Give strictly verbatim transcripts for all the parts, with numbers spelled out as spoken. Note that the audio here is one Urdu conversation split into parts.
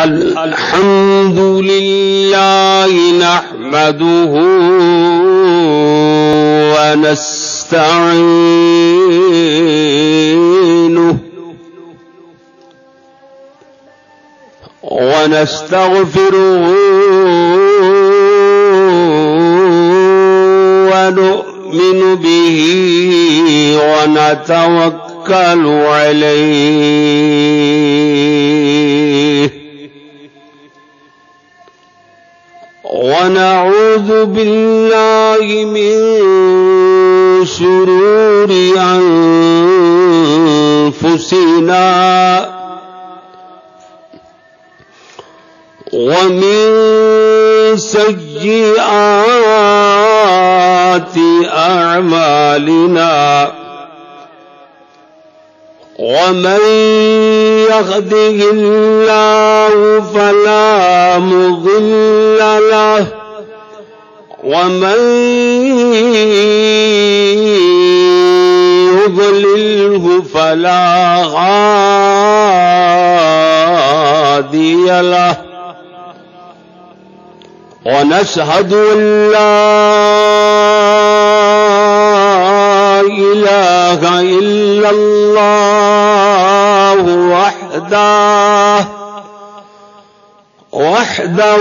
الحمد لله نحمده ونستعينه ونستغفره ونؤمن به ونتوكل عليه ونعوذ بالله من شرور أنفسنا ومن سيئات أعمالنا ومن يهده الله فلا مضل له ومن يضلله فلا هادي له ونشهد أن لا إله إلا الله وحده وحده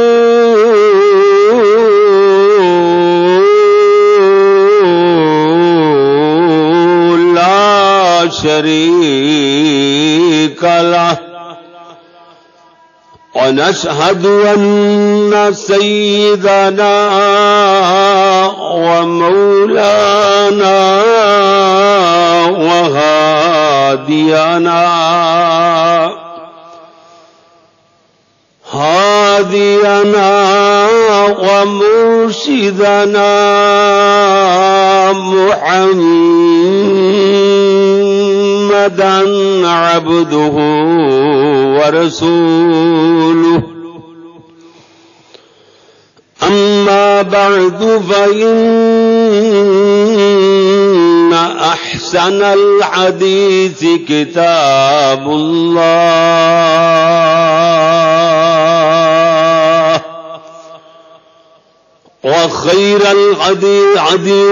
لا شريك له ونشهد أن سيدنا ومولانا وهادينا هادينا ومرشدنا محمدا عبده ورسوله أما بعد فإن أحسن الحديث كتاب الله وخير الهدي هدي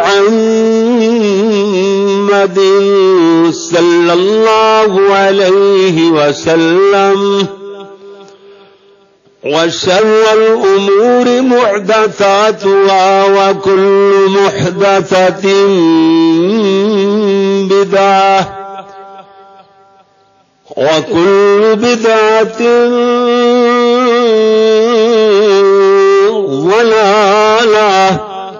محمد صلى الله عليه وسلم وشر الأمور محدثاتها وكل محدثة بدعة وكل بدعة ضلالة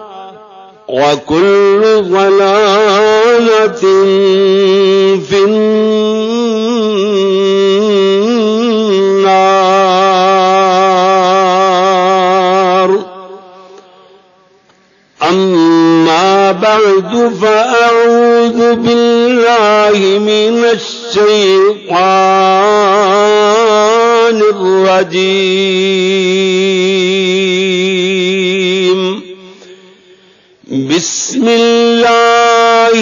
وكل ضلالة في النار. أما بعد فأعوذ بالله من الشيطان الرجيم. بسم الله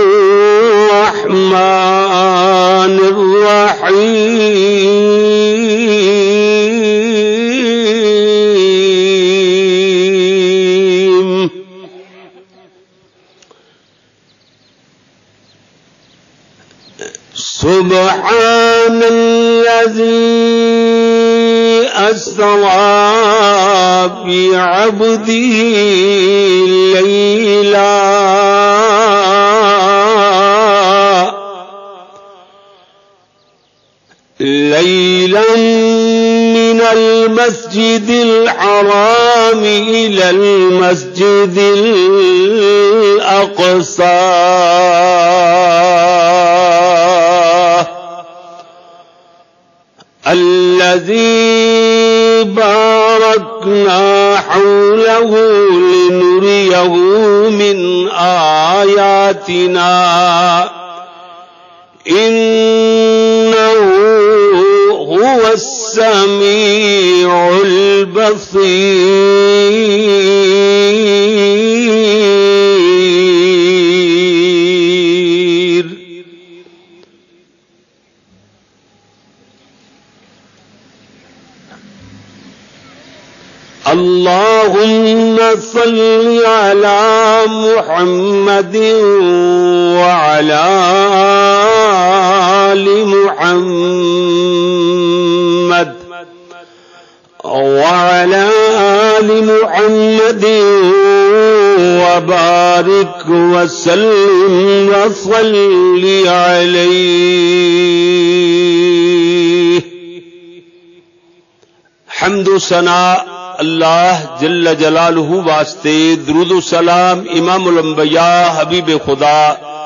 الرحمن الرحيم. سبحان الذي أسرى بعبده ليلا ليلا من المسجد الحرام إلى المسجد الأقصى الذي باركنا حوله لنريه من آياتنا إنه هو السميع البصير. اللهم صل على محمد وعلى آل محمد وعلى آل محمد وبارك وسلم وصل عليه. حمد و ثنا اللہ جل جلالہ واسطے، درود و سلام امام الانبیاء حبیب خدا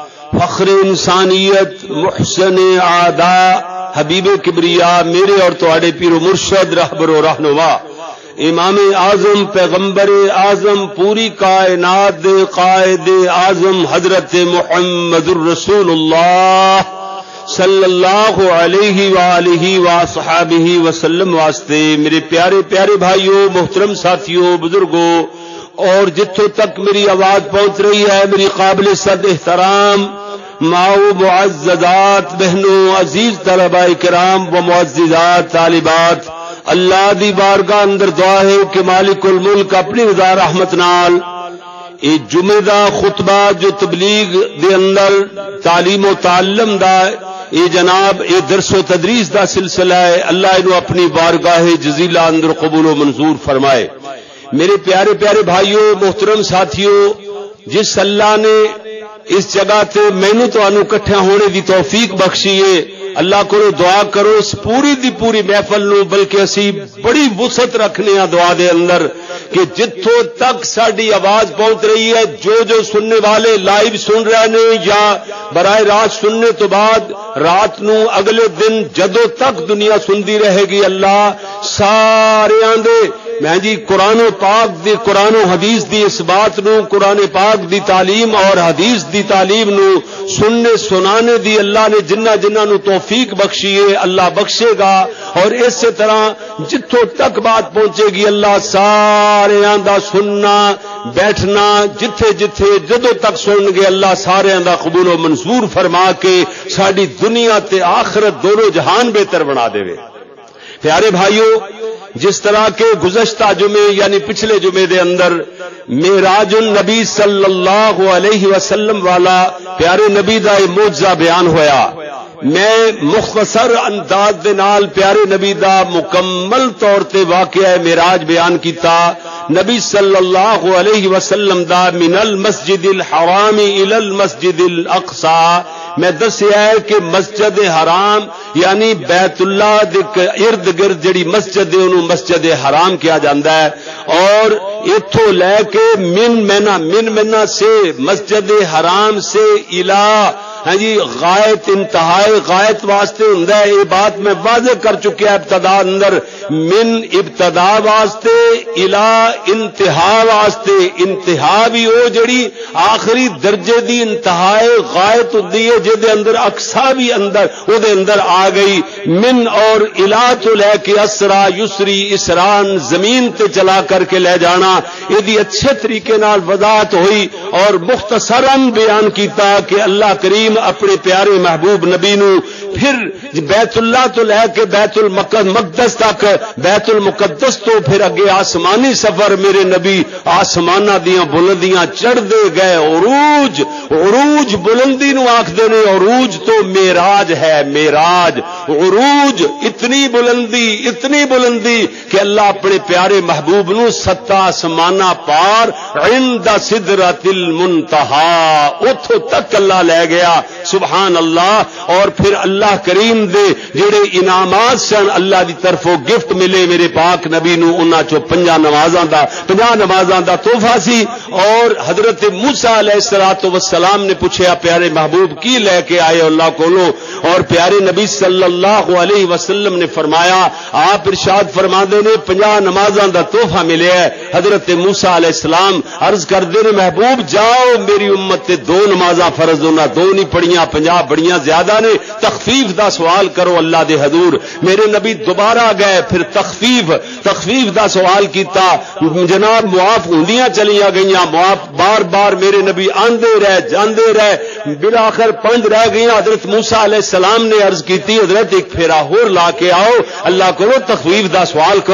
فخر انسانیت محسن اعداء حبیب کبریا میرے اور تواڈے پیر و مرشد رہبر و رہنما امام اعظم پیغمبر اعظم پوری کائنات دے قائد اعظم حضرت محمد الرسول اللہ صلی اللہ علیہ وآلہ وصحابہ وسلم واسطے میرے پیارے پیارے بھائیوں، محترم ساتھیوں، بزرگوں، اور جتوں تک میری آواز پہنچ رہی ہے میری قابل صد احترام ماؤ معززات بہنوں، عزیز طلباء کرام و معززات طالبات، اللہ دی بارگاہ اندر دعا ہے کہ مالک الملک اپنی رضا رحمت نال اے جمعہ دا خطبہ جو تبلیغ دے اندر تعلیم و تعلم دا اے جناب اے درس و تدریس دا سلسلہ ہے، اللہ انہوں اپنی بارگاہ جزیلہ اندر قبول و منظور فرمائے. میرے پیارے پیارے بھائیوں، محترم ساتھیوں، جس اللہ نے اس جگہ تے مینوں تانوں اکٹھا ہونے دی توفیق بخشی ہے، اللہ کو دعا کرو اس پوری دی پوری محفل نو بلکہ اسی بڑی وسعت رکھنے ہیں دعا دے اندر کہ جتوں تک ساڈی آواز پہنچ رہی ہے، جو جو سننے والے لائیو سن رہے ہیں یا براہ راست سننے تو بعد رات نو اگلے دن جدوں تک دنیا سندی رہے گی، اللہ سارے دے میں جی قرآن و پاک دی قرآن و حدیث دی اس بات نو، قرآن پاک دی تعلیم اور حدیث دی تعلیم نو سننے سنانے دی اللہ نے جنہ جنہ نو توفیق بخشی ہے اللہ بخشے گا، اور اسی طرح جتوں تک بات پہنچے گی اللہ سارے دا سننا بیٹھنا جتھے جتھے جدوں تک سن گے اللہ سارے دا قبول و منظور فرما کے ساری دنیا تے آخرت دونوں جہان بہتر بنا دے. پیارے بھائیوں، جس طرح کے گزشتہ جمعے یعنی پچھلے جمعے دے اندر معراج النبی صلی اللہ علیہ وسلم والا پیارے نبی دا معجزہ بیان ہویا، میں مختصر انداز دے نال پیارے نبی دا مکمل طور تے واقعہ معراج بیان کیتا. نبی صلی اللہ علیہ وسلم دا من المسجد الحرام الى المسجد الاقصى میں دسیا ہے کہ مسجد حرام یعنی بیت اللہ دے ارد گرد جڑی مسجد ہے انہوں مسجد حرام کیا جاندہ ہے، اور اتھو لے کے من مینا من مینا سے مسجد حرام سے الہ ہاں جی غایت انتہائی غایت واسطے ہوندا ہے. یہ بات میں واضح کر چکیا ابتدا اندر، من ابتدا واسطے الہ انتہا واسطے، انتہا بھی او جڑی آخری درجے دی انتہائی غایت ہوندی ہے جے دے اندر اقصا بھی اندر او دے اندر آ گئی. من اور الہ تو لے کے اسرا یسری اسران زمین تے چلا کر کے لے جانا، یہ دی اچھے طریقے نال وضاحت ہوئی اور مختصراً بیان کیتا کہ اللہ کریم اپنے پیارے محبوب نبی نو پھر بیت اللہ تو لے کے بیت المقدس تک، بیت المقدس تو پھر اگے آسمانی سفر میرے نبی آسمانہ دیاں بلندیاں چڑھ دے گئے. عروج عروج بلندی نو آکھدے نے، عروج تو معراج ہے، معراج عروج اتنی بلندی اتنی بلندی کہ اللہ اپنے پیارے محبوب نو ستا آسمانہ پار عند سدرۃ المنتہا اتھوں تک اللہ لے گیا. سبحان اللہ. اور پھر اللہ کریم دے جڑے انعامات سن اللہ دی طرفوں گفٹ ملے میرے پاک نبی نو، انہاں چوں پنجاں نمازاں دا پنجاں نمازاں دا تحفہ سی. اور حضرت موسیٰ علیہ الصلوۃ والسلام نے پوچھا پیارے محبوب کی لے کے آئے اللہ کولوں، اور پیارے نبی صلی اللہ علیہ وسلم نے فرمایا، آپ ارشاد فرماندے نے پنجاں نمازاں دا تحفہ ملیا ہے. حضرت موسیٰ علیہ السلام عرض کردے نے محبوب جاؤ میری امت تے دو نمازاں فرض ہونا، دو نہیں پڑھیاں پنجاہ بڑیاں زیادہ نے، تخفیف دا سوال کرو اللہ دے حضور. میرے نبی دوبارہ گئے پھر تخفیف تخفیف دا سوال کیتا، جناب معاف ہوندیاں چلیاں گئیاں، معاف بار بار میرے نبی آندے رہے جاندے رہے، بالآخر پنج رہ گئیاں. حضرت موسیٰ علیہ السلام نے عرض کیتی حضرت ایک پھیرا ہور لا کے آؤ، اللہ کرو تخفیف دا سوال کرو.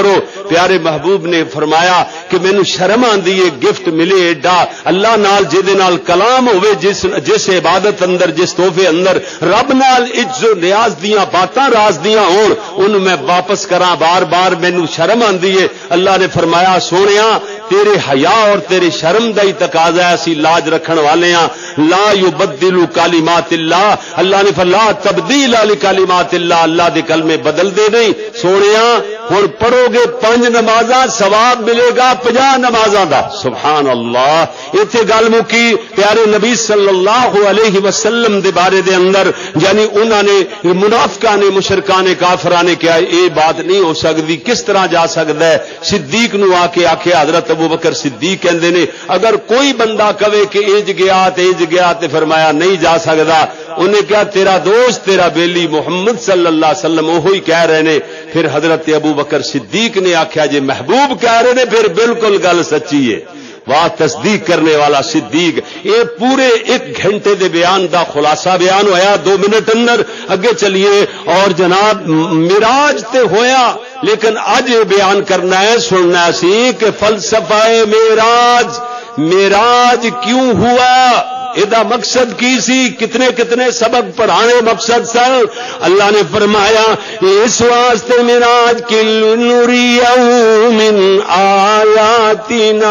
پیارے محبوب نے فرمایا کہ مینوں شرم آندی ہے گفٹ ملے ایڈا اللہ نال جے نال کلام ہوئے جس جس عبادت اندر جس تحفے اندر رب نال عز و نیاز دیاں باتاں راز دیاں ہون ان میں واپس کراں بار بار مینوں شرم آندی ہے. اللہ نے فرمایا سونیا تیرے حیا اور تیرے شرم دا ہی تقاضا ہے اسی لاج رکھن والے ہاں. لا یبدل کلمات اللہ اللہ نے فرمایا تبدیل لکلمات اللہ اللہ دے کلمے بدل دے نہیں. سونیا ہن پڑھو گے پنج نمازاں ثواب ملے گا پنجاہ نمازاں دا. سبحان اللہ. ایتھے گل مکی پیارے نبی صلی اللہ علیہ وسلم دے بارے دے اندر یعنی انہاں نے منافقاں نے مشرکاں نے کافراں نے کہا اے بات نہیں ہو سکتی کس طرح جا سکتا ہے. صدیق نو آ کے آکھے حضرت ابو بکر صدیق کہندے نے اگر کوئی بندہ کہے کہ انج گیا تے انج گیا تے فرمایا نہیں جا سکتا. انہیں کہا تیرا دوست تیرا بیلی محمد صلی اللہ علیہ وسلم وہی کہہ رہے نے. پھر حضرت ابو بکر صدیق نے آکھیا جے محبوب کہہ رہے نے پھر بالکل گل سچی ہے. واہ تصدیق کرنے والا صدیق. یہ پورے ایک گھنٹے دے بیان دا خلاصہ بیان ہویا دو منٹ اندر. اگے چلیے اور جناب معراج تے ہویا لیکن اج بیان کرنا ہے سننا سی کہ فلسفہ معراج معراج کیوں ہوا ادا مقصد کی سی کتنے کتنے سبق پڑھانے مقصد سر. اللہ نے فرمایا اس واسطے معراج کی لنریہو من آیاتنا.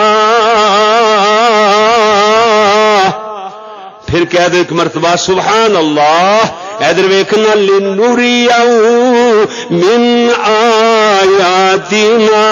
پھر کہہ دے ایک مرتبہ سبحان اللہ. ادھر ویکھنا لنریہو من آیاتنا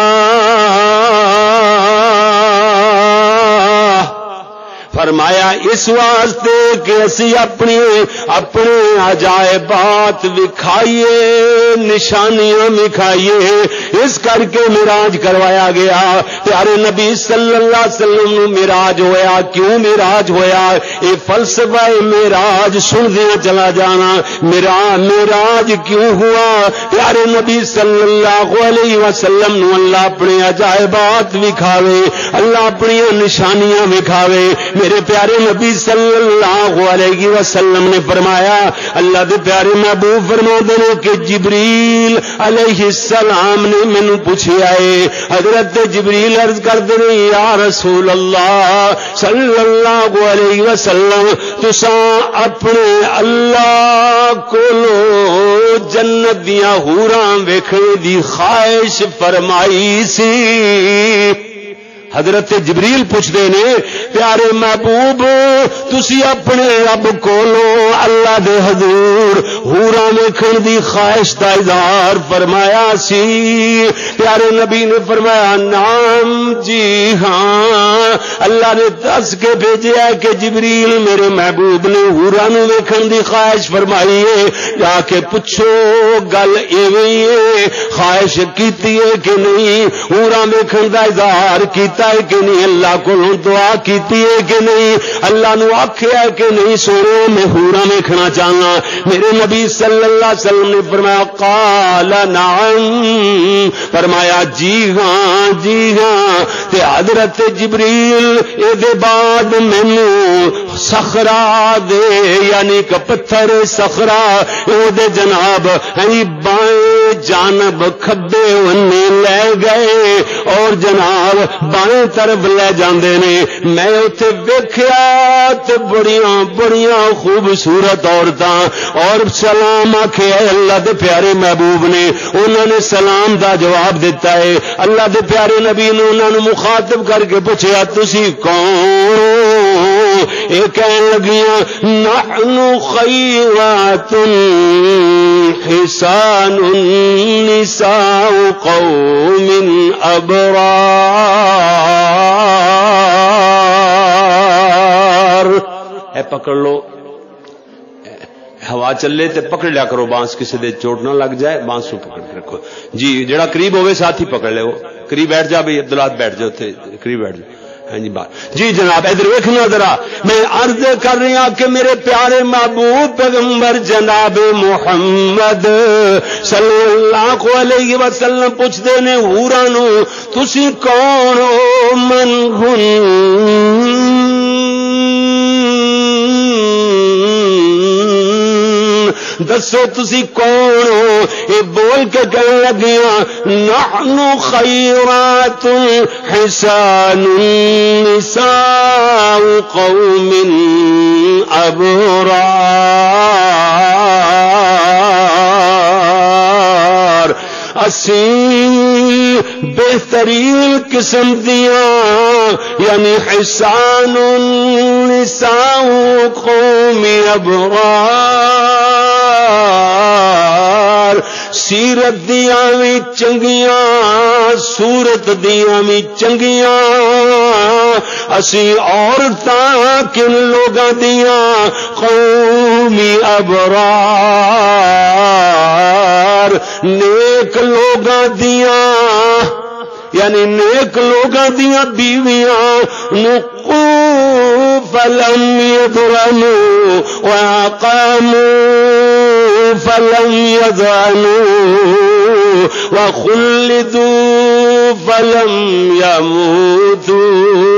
فرمایا اس واسطے کہ اسی اپنی اپنے عجائبات وکھائیے نشانیاں وکھائیے اس کر کے معراج کروایا گیا. پیارے نبی صلی اللہ علیہ وسلم نو معراج ہویا. کیوں معراج ہویا اے فلسفہ معراج سن دیا چلا جانا. معراج کیوں ہوا پیارے نبی صلی اللہ علیہ وسلم نو اللہ اپنے عجائبات وکھاوے اللہ اپنی نشانیاں وکھاوے. میرے پیارے نبی صلی اللہ علیہ وسلم نے فرمایا اللہ دے پیارے محبوب فرماتے ہیں کہ جبریل علیہ السلام نے مینوں پوچھیا ہے. حضرت جبریل عرض کرتے ہیں یا رسول اللہ صلی اللہ علیہ وسلم تساں اپنے اللہ کولو جنت دیاں حوراں ویکھنے دی خواہش فرمائی سی. حضرت جبریل پوچھتے نے پیارے محبوب تسی اپنے رب کولو اللہ دے حضور حوراں ویکھن دی خواہش دا اظہار فرمایا سی. پیارے نبی نے فرمایا نام جی ہاں. اللہ نے دس کے بھیجا کہ جبریل میرے محبوب نے حوراں نو ویکھن دی خواہش فرمائی ہے. جا کے پوچھو گل ایویں ہے خواہش کیتی ہے کہ نہیں حوراں ویکھن دا اظہار کیتا ہے کہ نہیں اللہ کو دعا کیتی ہے کہ نہیں اللہ نو آکھیا ہے کہ نہیں سونے میں حوراں ویکھنا چاہنا. میرے نبی صلی اللہ علیہ وسلم نے فرمایا قال نعم فرمایا جی ہاں جی ہاں. تے حضرت جبریل اے دے بعد مینوں صخرہ دے یعنی کہ پتھر صخرہ او دے جناب ائی بائیں جانب کھبے ونے لے گئے اور جناب بائیں طرف لے جاندے نے. میں اوتھے ویکھیا تے بڑیاں بڑیاں خوبصورت عورتاں اور سلام آکھے اللہ دے پیارے محبوب نے انہوں نے سلام دا جواب دیتا ہے. اللہ دے پیارے نبی نے انہوں نے مخاطب کر کے پوچھا تسی کون؟ اے کہن لگیاں نحن خیرات حسان نساء قوم ابرار. اے پکڑ لو ہوا چلے تے پکڑ لیا کرو بانس کسی دے چوٹ نہ لگ جائے بانس کو پکڑ کے رکھو جی. جڑا قریب ہوئے ساتھ ہی پکڑ لے وہ قریب بیٹھ جا بھائی عبداللہ بیٹھ جاؤ تے قریب بیٹھ جاؤ. ہاں جی بات جی جناب ادھر ویکھنا ذرا میں عرض کر رہی ہوں کہ میرے پیارے محبوب پیغمبر جناب محمد صلی اللہ علیہ وسلم پوچھتے نے حوراں نو تسی کون ہو من ہن دسو تسی کون ہو؟ اے بول کے کہنے لگیاں نحن خیرات حسان نساء قوم ابرار، اسی بہترین قسم دیاں یعنی حسان النساء قوم ابرار، سیرت دیاں بھی چنگیاں صورت دیاں بھی چنگیاں، اسی عورتاں کن لوگاں دیاں قومی ابرار، نیک لوگاں دیاں یعنی نیک لوگاں دیاں بیویاں، نقو فلم يضرموا وأقاموا فلم يضعنوا وخلدوا فلم يموتوا۔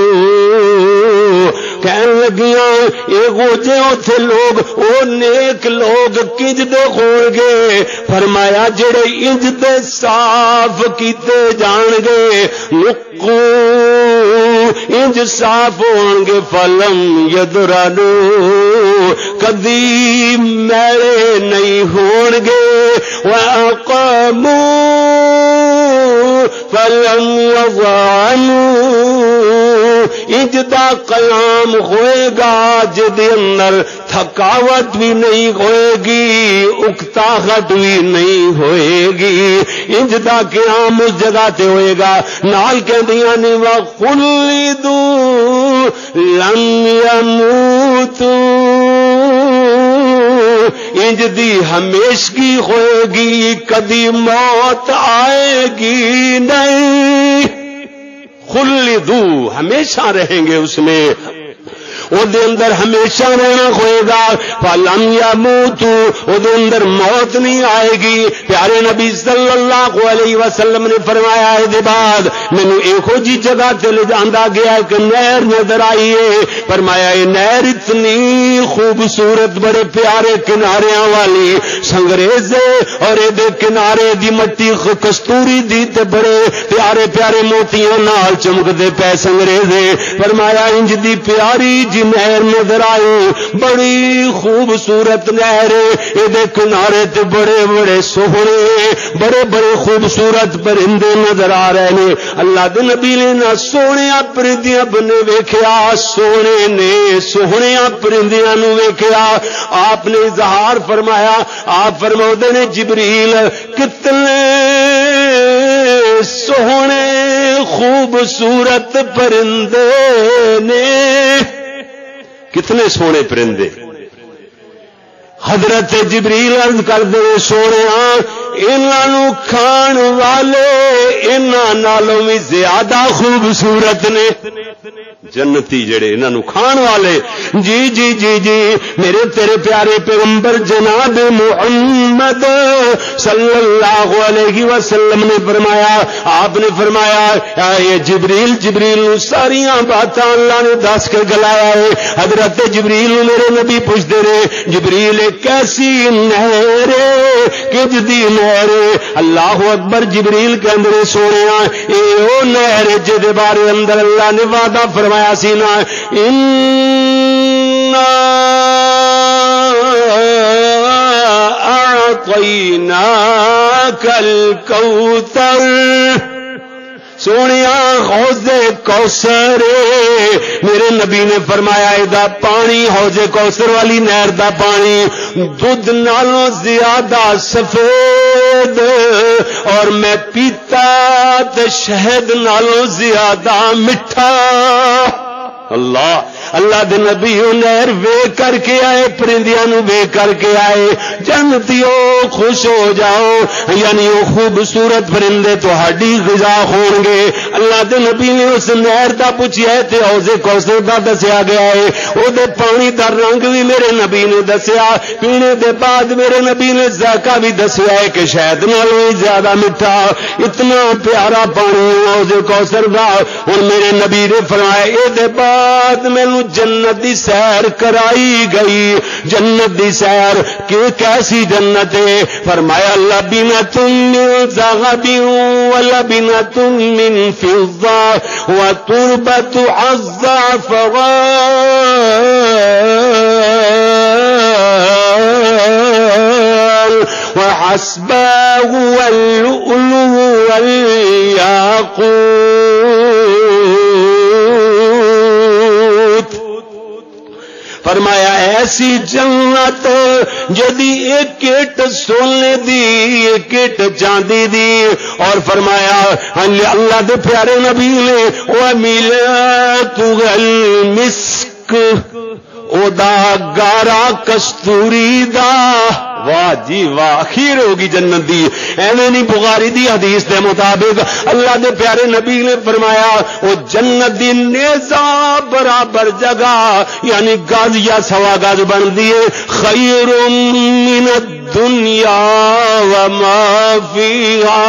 کہنے لگیاں اے گوجے اوتھے لوگ او نیک لوگ کنج دے ہون گے؟ فرمایا جڑے انج دے صاف کیتے جان گے، نقو انج صاف ہون گے، فلم یدرنو کدی میلے نہیں ہون گے، وَأَقَامُوا فلم یضعنوا انج دا قیام ہوئے گا جدے اندر تھکاوٹ بھی نہیں ہوئے گی، اکتاہٹ بھی نہیں ہوئے گی، انج دا قیام اس جگہ تے ہوئے گا۔ نال کہندیاں نے وَخُلِّدُوا لَمْ يَمُوتُوا، انج دی ہمیشگی ہوئے گی، کبھی موت آئے گی نہیں۔ خلدو ہمیشہ رہیں گے اس میں، او دے اندر ہمیشہ رہنا ہوئے گا، فلم یموتوا او دے اندر موت نہیں آئے گی۔ پیارے نبی صلی اللہ علیہ وسلم نے فرمایا ہے دے بعد مینوں ایہو جی جگہ تے لے جاندا گیا کہ نہر نظر آئی ہے، فرمایا یہ نہر اتنی خوبصورت بڑے پیارے کناریاں والی سنگریز ہے، اور اے دے کنارے دی مٹی کستوری دی تے بڑے پیارے پیارے موتیاں نال چمکدے پے سنگریز ہے۔ فرمایا انج دی پیاری جی نہر نظر آئی، بڑی خوبصورت نہر، یہ کنارے تے بڑے بڑے سوہنے بڑے بڑے خوبصورت پرندے نظر آ رہے ہیں۔ اللہ دے نبی نے نہ سونے پرندیاں بنے ویکھیا، سونے نے سوہنے پرندیاں نو ویکھیا، آپ نے اظہار فرمایا، آپ فرماؤندے نے جبریل کتنے سوہنے خوبصورت پرندے نے، کتنے سونے پرندے۔ حضرت جبریل عرض کر دے سونے انہاں نو کھان والے انہاں نالوں بھی زیادہ خوبصورت نے، جنتی جڑے انہاں نو کھان والے۔ جی جی جی جی میرے تیرے پیارے پیغمبر جناب محمد صلی اللہ علیہ وسلم نے فرمایا، آپ نے فرمایا یہ جبریل جبریل ساریاں باتاں اللہ نے دس کے گلایا ہے۔ حضرت جبریل میرے نبی پوچھتے رہے جبریل کیسی نہر کج دی نہر؟ اللہ اکبر، جبریل کے اندر سونے اے او نہر جدے بارے اندر اللہ نے وعدہ فرمایا سی نا انا اعطیناک الکوثر، سونیا حوض کوثر میرے نبی نے فرمایا ادا پانی حوض کوثر والی نہر دا پانی دودھ نالوں زیادہ سفید، اور میں پیتا تے شہد نالوں زیادہ میٹھا۔ اللہ اللہ دے نبی نہر وے کر کے آئے، پرندیاں نو وے کر کے آئے، جنتیو خوش ہو جاؤ، یعنی وہ خوبصورت پرندے تہاڈی غذا ہون گے۔ اللہ دے نبی نے اس نہر دا پوچھیا ہے تے حوض کوثر دا دسیا گیا ہے، او دے پانی دا رنگ بھی میرے نبی نے دسیا، پینے دے بعد میرے نبی نے ذائقہ بھی دسیا ہے کہ شہد نالوں زیادہ میٹھا، اتنا پیارا پانی حوض کوثر دا۔ اور میرے نبی نے فرمایا اے دے بعد میں نو جنت دی سیر کرائی گئی. جنت دی سیر کہ کیسی جنت ہے؟ فرمایا لبنۃ من ذهب ولبنۃ من فضة وتربة الزعفران وحسبه واللؤلؤ والياقوت. فرمایا ایسی جنت جدی ایک کٹ سونے دی ایک کٹ چاندی دی. اور فرمایا اللہ دے پیارے نبی نے وَمِلَاتُ الْمِسْكِ او دا گارا کستوری دا. واہ جی واہ اخیر ہوگی جنت دی. ایویں نہیں بخاری دی حدیث دے مطابق اللہ دے پیارے نبی نے فرمایا او جنت دی نیزہ برابر جگہ یعنی گز یا سوا گز بن دیے خیر من الدنیا وما فیہا.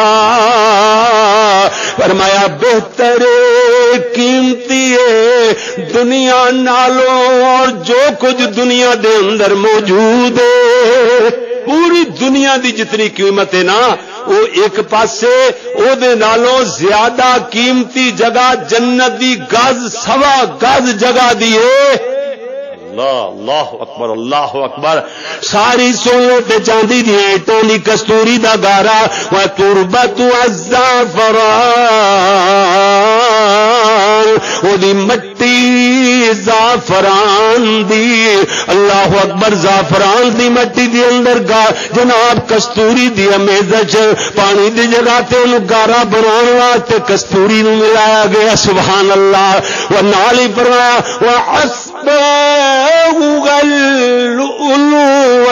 فرمایا بہتر قیمتی ہے دنیا نالوں اور جو کچھ دنیا دے اندر موجود ہے. پوری دنیا دی جتنی قیمت ہے نا وہ ایک پاسے او دے نالوں زیادہ قیمتی جگہ جنت دی گز سوا گز جگہ دی ہے. اللہ اللہ اکبر اللہ اکبر. ساری سونے تے چاندی دی اینٹوں دی کستوری دا گارا و تربت الزعفران او دی مٹی زعفران دی. اللہ اکبر. زعفران دی مٹی دی اندر گا جناب کستوری دی امیزش پانی دی جگہ تے انہوں گارا بنانے واسطے کستوری نو ملایا گیا. سبحان اللہ. و نالی فرمایا وحسبه اللؤلؤ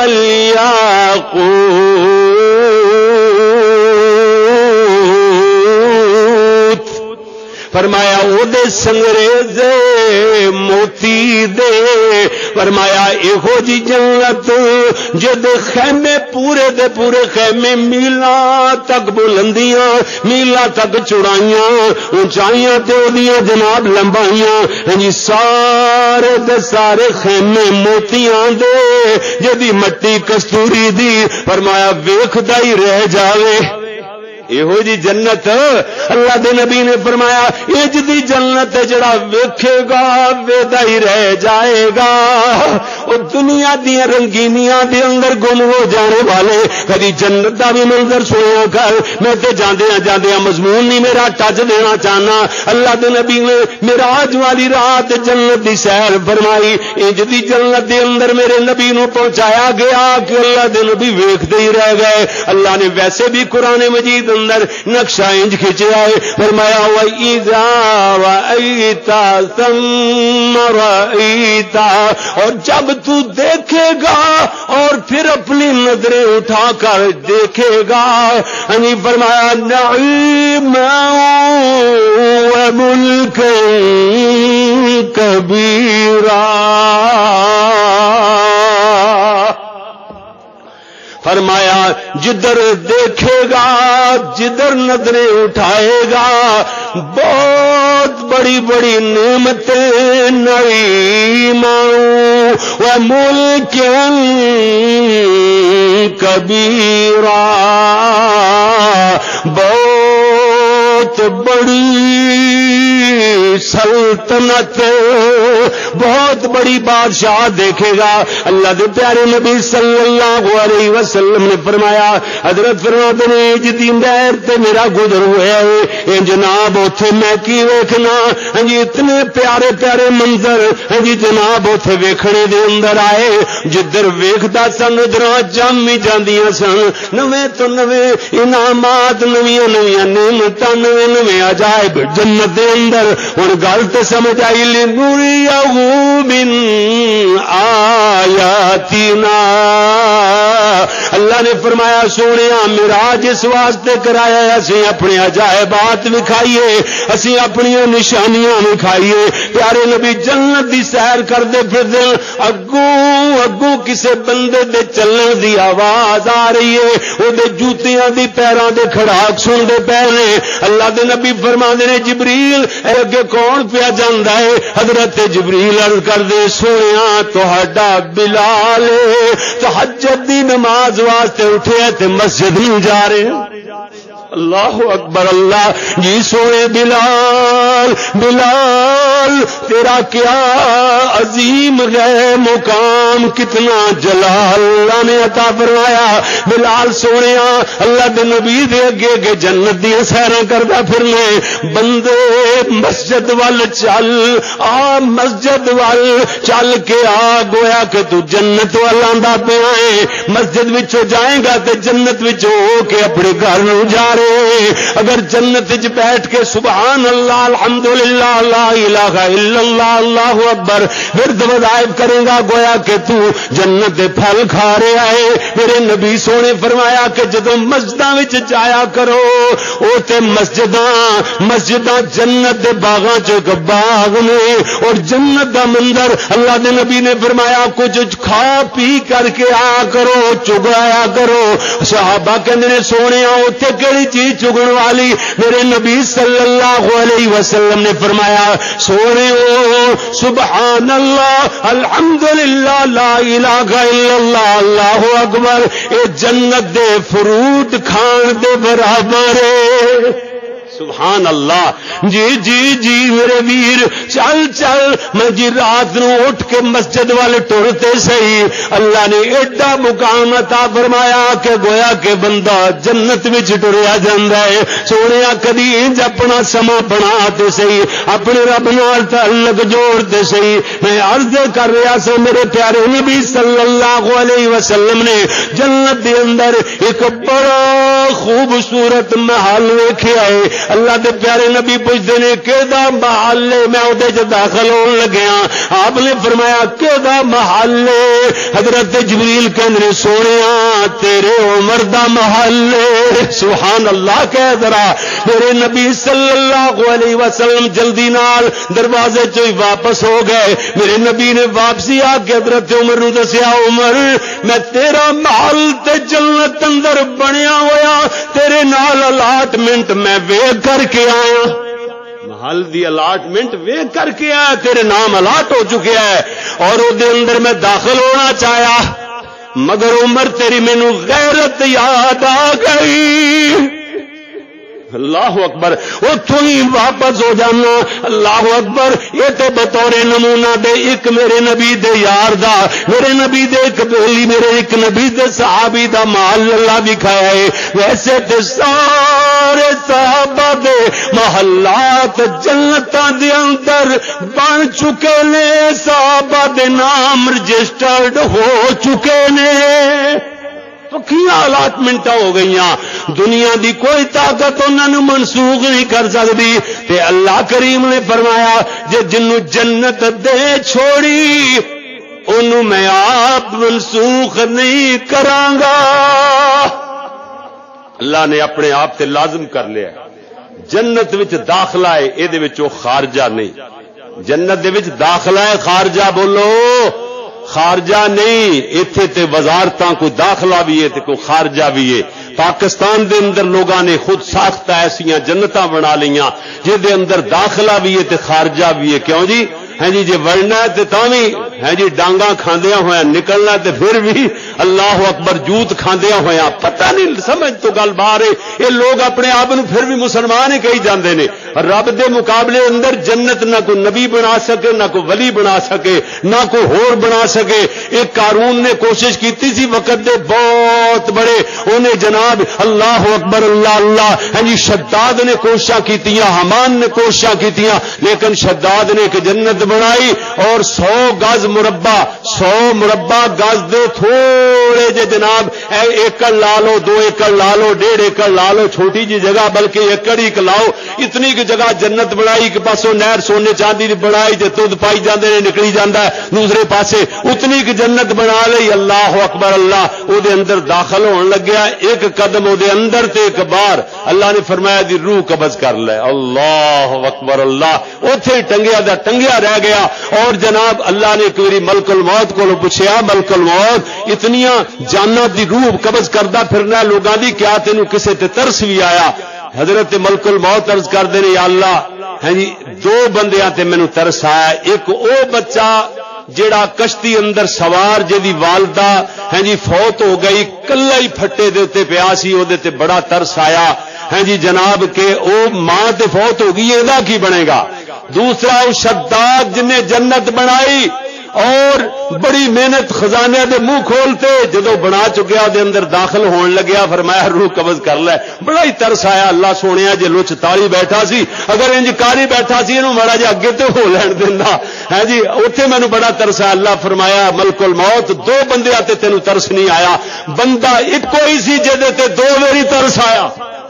والياقوت. فرمایا او دے سنگریز موتی دے. فرمایا ایہو جی جنت جد خیمے پورے دے پورے خیمے میلاں تک بلندیاں میلاں تک چڑائیاں اونچائیاں تے اودیاں جناب لمبائیاں جی سارے دے سارے خیمے موتیاں دے جدی مٹی کستوری دی. فرمایا ویکھدا ہی رہ جاوے. یہو جی جنت اللہ دے نبی نے فرمایا اج دی جنت جڑا ویکھے گا ویدا ہی رہ جائے گا. او دنیا دی رنگینیاں دے اندر گم ہو جانے والے کبھی جنت دا بھی منظر سنیا کر. میں تے جاندیاں جاندیاں مضمون نہیں میرا ٹچ دینا چاہنا. اللہ دے نبی نے معراج والی رات جنت دی سیر فرمائی. اج دی جنت دے اندر میرے نبی نو پہنچایا گیا کہ اللہ دے نبی ویکھدے ہی رہ گئے. اللہ نے ویسے بھی قرآن مجید اندر نقشہ انج کھچیا ہے. فرمایا وَإِذَا رَأَيْتَ ثَمَّ رَأَيْتَ. اور جب تو دیکھے گا اور پھر اپنی نظریں اٹھا کر دیکھے گا. یعنی فرمایا نعیما وملکا کبیرا. فرمایا جدھر دیکھے گا جدھر نظریں اٹھائے گا بہت بڑی بڑی نعمتیں نعیماں و ملکاً کبیرا. بہت بڑی سلطنت بہت بڑی بادشاہ دیکھے گا. اللہ دے پیارے نبی صلی اللہ علیہ وسلم نے فرمایا حضرت فرماتے ہیں جدی مہر تے میرا گزر ہوا ہے اے جناب اوتھے میں کی ویکھنا. ہاں جی اتنے پیارے پیارے منظر ہاں جی جناب اوتھے ویکھنے دے اندر آئے. جدھر ویکھدا سن ادھراں جم ہی جاندیاں سن نویں تو نویں انعامات نویاں نویاں نعمتاں نویں نویں عجائب جنت دے اندر. ہن گل تے سمجھ آئی لنُرِيَهُ مِنْ آیاتنا. اللہ نے فرمایا سونیا معراج اس واسطے کرایا اسی اپنے عجائبات وکھائیے اسی اپنی نشانیاں وکھائیے. پیارے نبی جنت دی سیر کردے پھردے اگوں اگوں کسے بندے دے چلن دی آواز آ رہی ہے او دے جوتیاں دی پیراں دے کھڑاک سن دے پے نے. اللہ دے نبی فرماندے نے جبریل اے اگے کون پیا جاندا ہے؟ حضرت جبریل عرض کر دے سونیا تہاڈا بلال تہجد دی نماز واسطے اٹھیا تے مسجد نہیں جا رہے۔ اللہ اکبر اللہ جی سونے بلال بلال تیرا کیا عظیم ہے مقام، کتنا جلال اللہ نے عطا فرمایا۔ بلال سونے اللہ دے نبی دے اگے اگے جنت دی سیراں کردا پھرنے، بندے مسجد وال چل آ مسجد وال چل کے آ، گویا کہ تو جنت وال آندا پیا ہے۔ مسجد وچوں جائے گا تے جنت وچوں ہو کے اپنے گھر نوں جا رہے۔ اگر جنت وچ بیٹھ کے سبحان اللہ الحمدللہ لا الہ الا اللہ اللہ اکبر ورد وظائف کرے گا، گویا کہ تو جنت دے پھل کھا رہا ہے۔ میرے نبی سونے فرمایا کہ جدوں مسجداں وچ جایا کرو او تے مسجداں مسجداں جنت دے باغاں چ ایک باغ نے، اور جنت دا منظر اللہ دے نبی نے فرمایا کچھ کھا پی کر کے آ کرو، چگایا کرو۔ صحابہ کہندے نے سونے اوتھے کیڑی چیز چگن والی؟ میرے نبی صلی اللہ علیہ وسلم نے فرمایا سونے او سبحان اللہ الحمدللہ لا الہ الا اللہ اللہ اکبر، اے جنت دے فروٹ کھان دے برابر ہے۔ سبحان اللہ جی جی جی میرے ویر چل چل میں جی رات نو اٹھ کے مسجد والے ٹرتے صحیح، اللہ نے ایڈا مقام عطا فرمایا کہ گویا کہ بندہ جنت وچ ٹریا جاندا ہے۔ سونیا کدی انج اپنا سما بنا تے صحیح، اپنے رب نال تعلق جوڑ تے صحیح۔ میں عرض کر رہا سا میرے پیارے نبی صلی اللہ علیہ وسلم نے جنت دے اندر ایک بڑا خوبصورت محل ویکھیا ہے۔ اللہ دے پیارے نبی پوچھتے نے کیدا محل ہے؟ میں اودے چ داخل ہون لگیا، آپ نے فرمایا کیدا محل ہے؟ حضرت جبریل کہندے سونیا تیرے عمر دا محل ہے۔ سبحان اللہ کہہ ذرا میرے نبی صلی اللہ علیہ وسلم جلدی نال دروازے چ واپس ہو گئے۔ میرے نبی نے واپسی آ کے حضرت عمر نو دسیا عمر میں تیرا محل تے جنت اندر بنیا ہویا تیرے نال الاٹمنٹ میں ویکھ کر کے آیا، محل دی الاٹمنٹ ویکھ کر کے آیا، تیرے نام الاٹ ہو چکے ہے اور او دے اندر میں داخل ہونا چاہیا، مگر عمر تیری مینوں غیرت یاد آ گئی۔ اللہ اکبر اتوں ہی واپس ہو جانا۔ اللہ اکبر یہ تے بطور نمونہ دے ایک میرے نبی دے یار دا، میرے نبی دے ایک بیلی، میرے ایک نبی دے صحابی دا محل اللہ دکھایا ہے۔ ویسے تے سارے صحابہ دے محلات جنتاں دے اندر بن چکے نے، صحابہ دے نام رجسٹرڈ ہو چکے نے، تو کیا الاٹمنٹ ہو گئی۔ دنیا دی کوئی طاقت انہاں نوں منسوخ نہیں کر سکتی۔ تے اللہ کریم نے فرمایا جے جنوں جنت دے چھوڑی انہوں میں آپ منسوخ نہیں کراں گا۔ اللہ نے اپنے آپ تے لازم کر لیا جنت وچ داخلہ ہے، اے دے وچوں خارجہ نہیں۔ جنت دے وچ داخلہ ہے، خارجہ بولو خارجہ نہیں۔ ایتھے تے وزارتاں کوئی داخلہ بھی ہے تے کوئی خارجہ بھی ہے۔ پاکستان دے اندر لوگاں نے خود ساختہ ایسیاں جنتاں بنا لیاں جے دے اندر داخلہ بھی ہے تے خارجہ بھی ہے۔ کیوں جی ہے جی جے ورنا ہے تے تاں وی ہے جی ڈانگاں کھاندیاں ہویا نکلنا تے پھر بھی اللہ اکبر جوت کھاندیاں ہویا پتہ نہیں سمجھ تو گل باہر ہے۔ یہ لوگ اپنے آپ نوں پھر بھی مسلمان ہی کہی جاندے نے، رب دے مقابلے اندر جنت نہ کوئی نبی بنا سکے، نہ کوئی ولی بنا سکے، نہ کوئی ہور بنا سکے۔ ایک قارون نے کوشش کیتی سی وقت دے بہت بڑے، انہیں جناب اللہ اکبر اللہ اللہ ہے جی شداد نے کوششاں کیتیاں، حمان نے کوششاں کیتیاں، لیکن شداد نے ایک جنت بنائی اور سو گز مربع سو مربع گز دے تھوڑے جے جناب ایکڑ لا لو، دو ایکڑ لا لو، ڈیڑھ ایکڑ لا لو، چھوٹی جی جگہ بلکہ ایکڑ ہی لاؤ، اتنی کی جگہ جنت بنائی۔ ایک پاسوں نہر سونے چاندی دی بنائی جے دودھ پائی جاندے نے نکلی جاندا ہے، دوسرے پاسے اتنی کی جنت بنا لئی۔ اللہ اکبر اللہ او دے اندر داخل ہون لگیا، ایک قدم او دے اندر تے ایک بار اللہ نے فرمایا دی روح قبض کر لے۔ اللہ اکبر اللہ اوتھے ٹنگیا دا ٹنگیا رہ گیا۔ اور جناب اللہ نے ایک باری ملک الموت کو پوچھیا، ملک الموت اتنیاں جاناں دی روح قبض کردا پھرنا لوگاں دی، کیا تینوں کسے تے ترس بھی آیا؟ حضرت ملک الموت عرض کر دے یا اللہ ہاں جی دو بندیاں تے مینوں ترس آیا. ایک او بچہ جیڑا کشتی اندر سوار جدی والدہ ہاں جی فوت ہو گئی کلا ہی پھٹے دے تے پیا سی او دے تے بڑا ترس آیا ہاں جی جناب کہ او ماں تے فوت ہو گئی ایدا کی بنے گا. دوسرا او شداد جن نے جنت بنائی اور بڑی محنت خزانے دے منہ کھولتے جدو بنا چکیا دے اندر داخل ہون لگیا فرمایا روح قبض کر لے. بڑا ہی ترس آیا اللہ سونے جے لچ تالی بیٹھا سی اگر انج کاری بیٹھا سی اینو ماڑا جے اگے تے ہو لین دینا ہے جی اوتھے مینوں بڑا ترس آیا. اللہ فرمایا ملک الموت دو بندے تے تینوں ترس نہیں آیا بندہ ایکو ہی سی جے تے دو واری ترس آیا.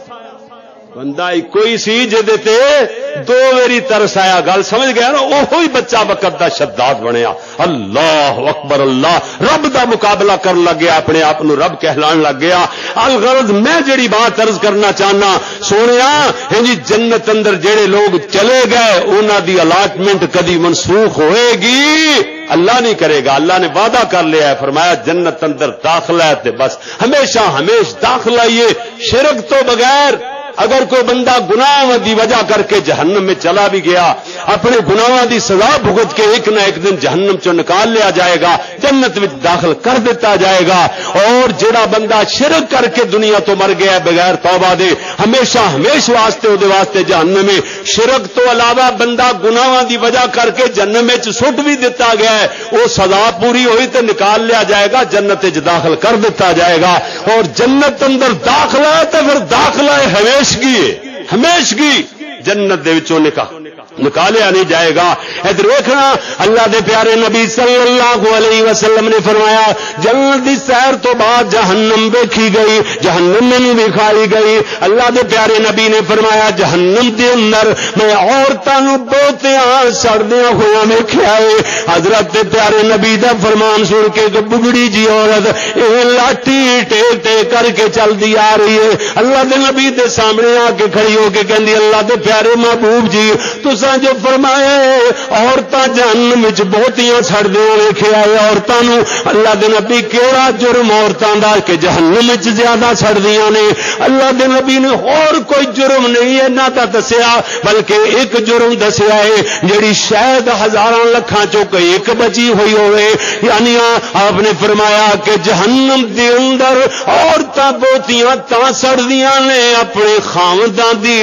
بندہ ایک ہی سی جے تے دو واری ترس آیا. گل سمجھ گیا نا اوہی بچہ وقت دا شداد بنیا. اللہ اکبر اللہ رب دا مقابلہ کرن لگ گیا اپنے آپ نو رب کہلان لگ گیا. الغرض میں جڑی بات عرض کرنا چاہنا سونیا ہے جی جنت اندر جڑے لوگ چلے گئے انہاں دی الاٹمنٹ کدی منسوخ ہوئے گی اللہ نہیں کرے گا. اللہ نے وعدہ کر لیا ہے فرمایا جنت اندر داخلہ ہے تے بس ہمیشہ ہمیشہ داخلہ یہ شرک تو بغیر. اگر کوئی بندہ گناہ دی وجہ کر کے جہنم میں چلا بھی گیا اپنے گناہاں دی سزا بھگت کے ایک نہ ایک دن جہنم چوں نکال لیا جائے گا جنت میں داخل کر دیتا جائے گا. اور جڑا بندہ شرک کر کے دنیا تو مر گیا بغیر توبہ دے ہمیشہ ہمیشہ واسطے او دے واسطے جہنم میں. شرک تو علاوہ بندہ گناہاں دی وجہ کر کے جہنم میں سٹ بھی دیتا گیا ہے وہ سزا پوری ہوئی تے نکال لیا جائے گا جنت وچ داخل کر دیتا جائے گا. اور جنت اندر داخلہ ہے تے پھر داخلہ ہے ہمیشگی ہمیشگی جنت دے وچوں نکاح نکالیا نہیں جائے گا. ادھر ویکھنا اللہ دے پیارے نبی صلی اللہ علیہ وسلم نے فرمایا جنت دی سیر تو بعد جہنم دیکھی گئی جہنم میں دکھائی گئی. اللہ دے پیارے نبی نے فرمایا جہنم دے اندر میں عورتاں نو بوتیاں سڑدیاں ہوئیاں ویکھیا ہے. حضرت پیارے نبی دا فرمان سن کے بگڑی جی عورت اے لاٹھی ٹیک ٹیک کر کے چلدی آ رہی ہے. اللہ دے نبی دے سامنے آ کے کھڑی ہو کے کہندی اللہ دے پیارے محبوب جی جو فرمایا عورتاں جہنم وچ بہتیاں سڑدے ویکھیا ہے عورتاں نو اللہ دے نبی کیڑا جرم عورتاں دا کہ جہنم وچ زیادہ سڑدیاں نے. اللہ دے نبی نے اور کوئی جرم نہیں انہاں دا دسیا بلکہ ایک جرم دسیا ہے جڑی شاید ہزاراں لکھاں چوں کوئی ایک بچی ہوئی ہوئے. یعنی آپ نے فرمایا کہ جہنم دے اندر عورتاں بہتیاں تاں سڑدیاں نے اپنے خاونداں دی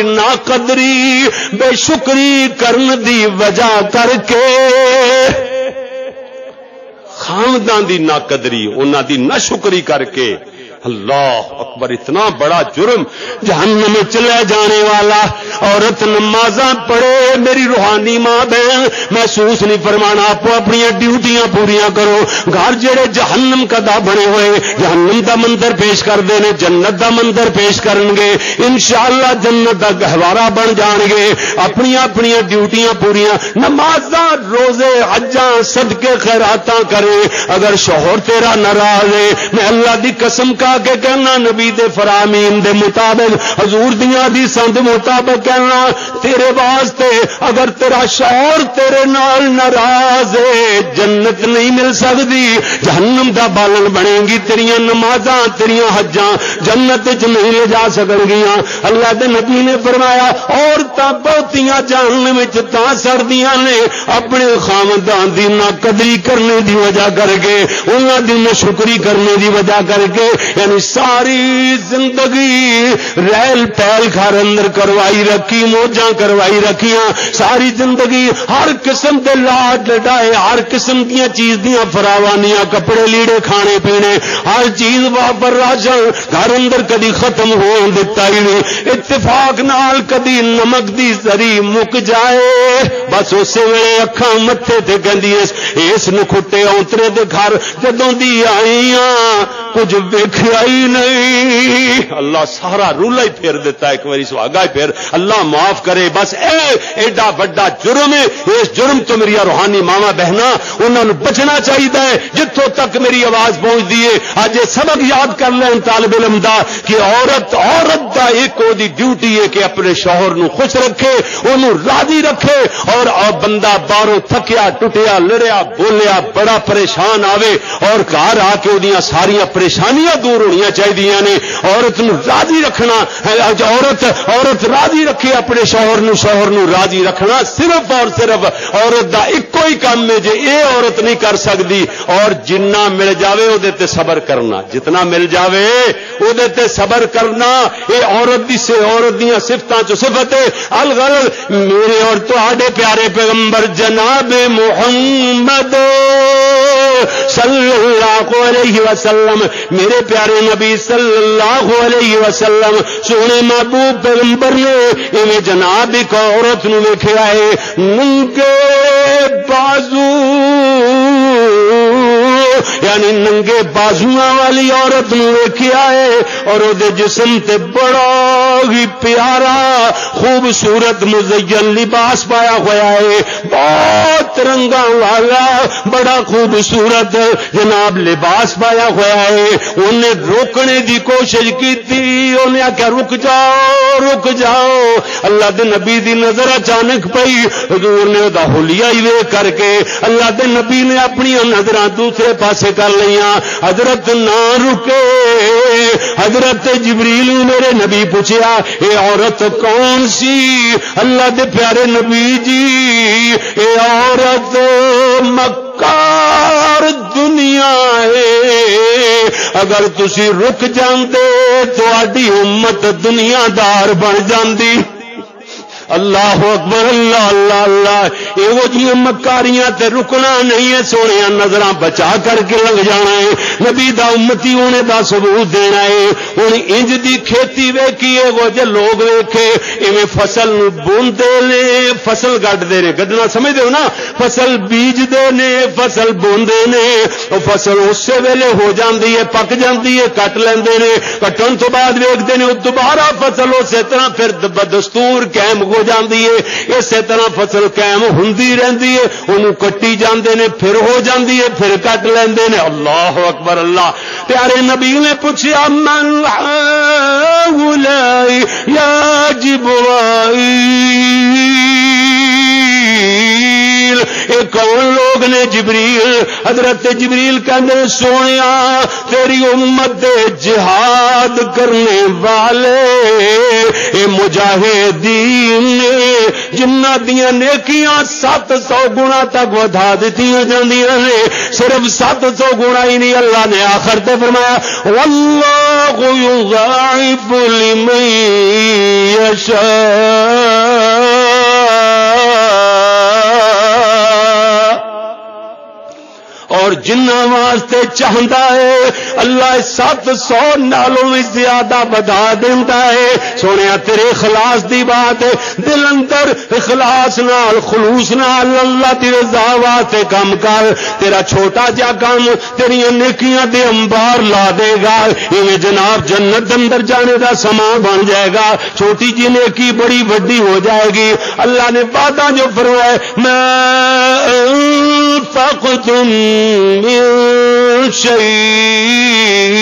ناقدری بے شکری کرن دی وجہ کر کے خاندان دی ناقدری انہاں دی ناشکری کر کے. اللہ اکبر اتنا بڑا جرم جہنم میں چلے جانے والا. عورت نمازاں پڑھے میری روحانی ماں بہن محسوس نہیں فرمانا آپ اپنی ڈیوٹیاں پوریاں کرو. گھر جڑے جہنم کا دا بنے ہوئے جہنم دا منظر پیش کر دینے جنت دا منظر پیش کرن گے انشاءاللہ جنت دا گہوارہ بن جان گے. اپنی اپنی ڈیوٹیاں پوریاں نمازاں روزے حجاں صدقے خیراتاں کرے. اگر شوہر تیرا ناراض ہے میں اللہ دی قسم کا کے کہنا نبی دے فرامین دے مطابق حضور دیاں حدیثاں دے مطابق کہنا تیرے واسطے اگر تیرا شوہر تیرے نال ناراض ہے جنت نہیں مل سکتی جہنم دا بالن بنے گی. تیریاں نمازاں تیریاں حجاں جنت وچ نہیں لے جا سکن گیاں. اللہ دے نبی نے فرمایا عورتاں بہتیاں جہنم وچ تاں سڑدیاں نے اپنے خاونداں دی ناقدری کرنے دی وجہ کر کے انہاں دی ناشکری کرنے دی وجہ کر کے. یعنی ساری زندگی ریل پیل گھر اندر کروائی رکھی موجاں کروائی رکھیاں ساری زندگی ہر قسم دے لاڈ لڈائے ہر قسم دیا چیز دیا فراوانیاں کپڑے لیڑے کھانے پینے ہر چیز واپر راشن گھر اندر کدی ختم ہو دیتا ہی نہیں. اتفاق نال کدی نمک دی زری مک جائے بس اسی ویلے اکھاں متھے تے کہندی اس نکھٹے اونترے دے گھر جدوں دی آئیاں کچھ ویکھیا ہی نہیں. اللہ سارا رولا ہی پھیر دیتا ہے ایک باری سہاگا ہی پھیر. اللہ معاف کرے. بس اے ایڈا بڑا جرم ہے. اس جرم تو میری روحانی ماواں بہنا انہوں نے بچنا چاہیے جتوں تک میری آواز پہنچتی ہے. اج یہ سبق یاد کر لیں طالب علم دا کہ عورت عورت دا ایک دی ڈیوٹی ہے کہ اپنے شوہر نو خوش رکھے انہوں راضی رکھے. اور بندہ باہروں تھکیا ٹٹیا لڑیا بولیا بڑا پریشان آوے اور گھر آ کے وہ ساریاں پریشانیاں دور ہونی چاہیے نے. عورت نو راضی رکھنا عورت عورت راضی رکھ کے اپنے شوہر نو شوہر نو راضی رکھنا صرف اور صرف عورت دا ایکو ہی کام ہے جے اے عورت نہیں کر سکتی. اور جنہ مل جاوے او دے تے صبر کرنا, جتنا مل جاوے او دے تے صبر کرنا. اے عورت دی سے عورت دیاں صفتاں چ صفت ہے الغرض. میرے اور تہاڈے پیارے پیغمبر جناب محمد صلی اللہ علیہ وسلم, میرے پیارے نبی صلی اللہ علیہ وسلم سونے محبوب پیغمبر نے ایویں جناب ایک عورت نو ویکھیا ہے ننگے بازو, یعنی ننگے بازواں والی عورت نو ویکھیا ہے اور او دے جسم تے بڑا ہی پیارا خوبصورت مزین لباس پایا ہوا ہے, بہت رنگاں والا بڑا خوبصورت جناب لباس پایا ہوا ہے. انہیں روکنے دی کوشش کی تھی, انہیں آخیا رک جاؤ رک جاؤ. اللہ دے نبی دی نظر اچانک پئی, حضور نے دا حلیہ ہی ویکھ کر کے اللہ دے نبی نے اپنی نظراں دوسرے پاسے کر لیاں. حضرت نہ رکے. حضرت جبریل نے میرے نبی پوچھا اے عورت کون سی؟ اللہ دے پیارے نبی جی اے عورت مکار دنیا ہے, اگر تسی رک جاندے تہاڈی امت دنیا دار بن جاندی. اللہ اکبر اللہ اللہ اللہ. یہ جی مکاریاں تے رکنا نہیں ہے سونے, نظراں بچا کر کے لگ جانا ہے. نبی دا امتی ہونے دا ثبوت دینا ہے. ہن انج دی کھیتی ویکھی ہے وہ جے لوگ ویکھے ایویں فصل نو بوندے نے, فصل گڈدے نے, گڈنا سمجھدے ہو نا, فصل بیجدے نے فصل بوندے نے, او فصل اسی ویلے ہو جاندی ہے پک جاندی ہے کٹ لیندے نے, کٹن تو بعد ویکھدے نے دوبارہ فصل اسی طرح پھر بدستور قائم ہو جاندی ہے. اسی طرح فصل قائم ہوندی رہندی ہے, انہوں کٹی جاندے نے پھر ہو جاندی ہے پھر کٹ لیندے نے. اللہ اکبر اللہ. پیارے نبی نے پوچھا من ہؤلاء یا جبرائیل, اے کون لوگ نے؟ جبریل. حضرت جبریل کہندے سونیا تیری امت دے جہاد کرنے والے اے مجاہدین نے جنہ دیاں نیکیاں سات سو گنا تک ودھا دتیاں جاندیاں نے, صرف سات سو گنا ہی نہیں. اللہ نے آخر تے فرمایا واللہ یضاعف لمن یشاء, اور جنہ واسطے چاہتا ہے اللہ سات سو نالوں بھی زیادہ بدا دیتا ہے. سونے تیرے اخلاص دی بات ہے, دل اندر اخلاص نال خلوص نال اللہ دی رضا واسطے کام کر, تیرا چھوٹا جا کام تیری نیکیاں دے انبار لا دے گا. ایویں جناب جنت اندر جانے دا سامان بن جائے گا, چھوٹی جی نیکی بڑی بڑی ہو جائے گی. اللہ نے وعدہ جو فرمایا میں انفقتم من شيء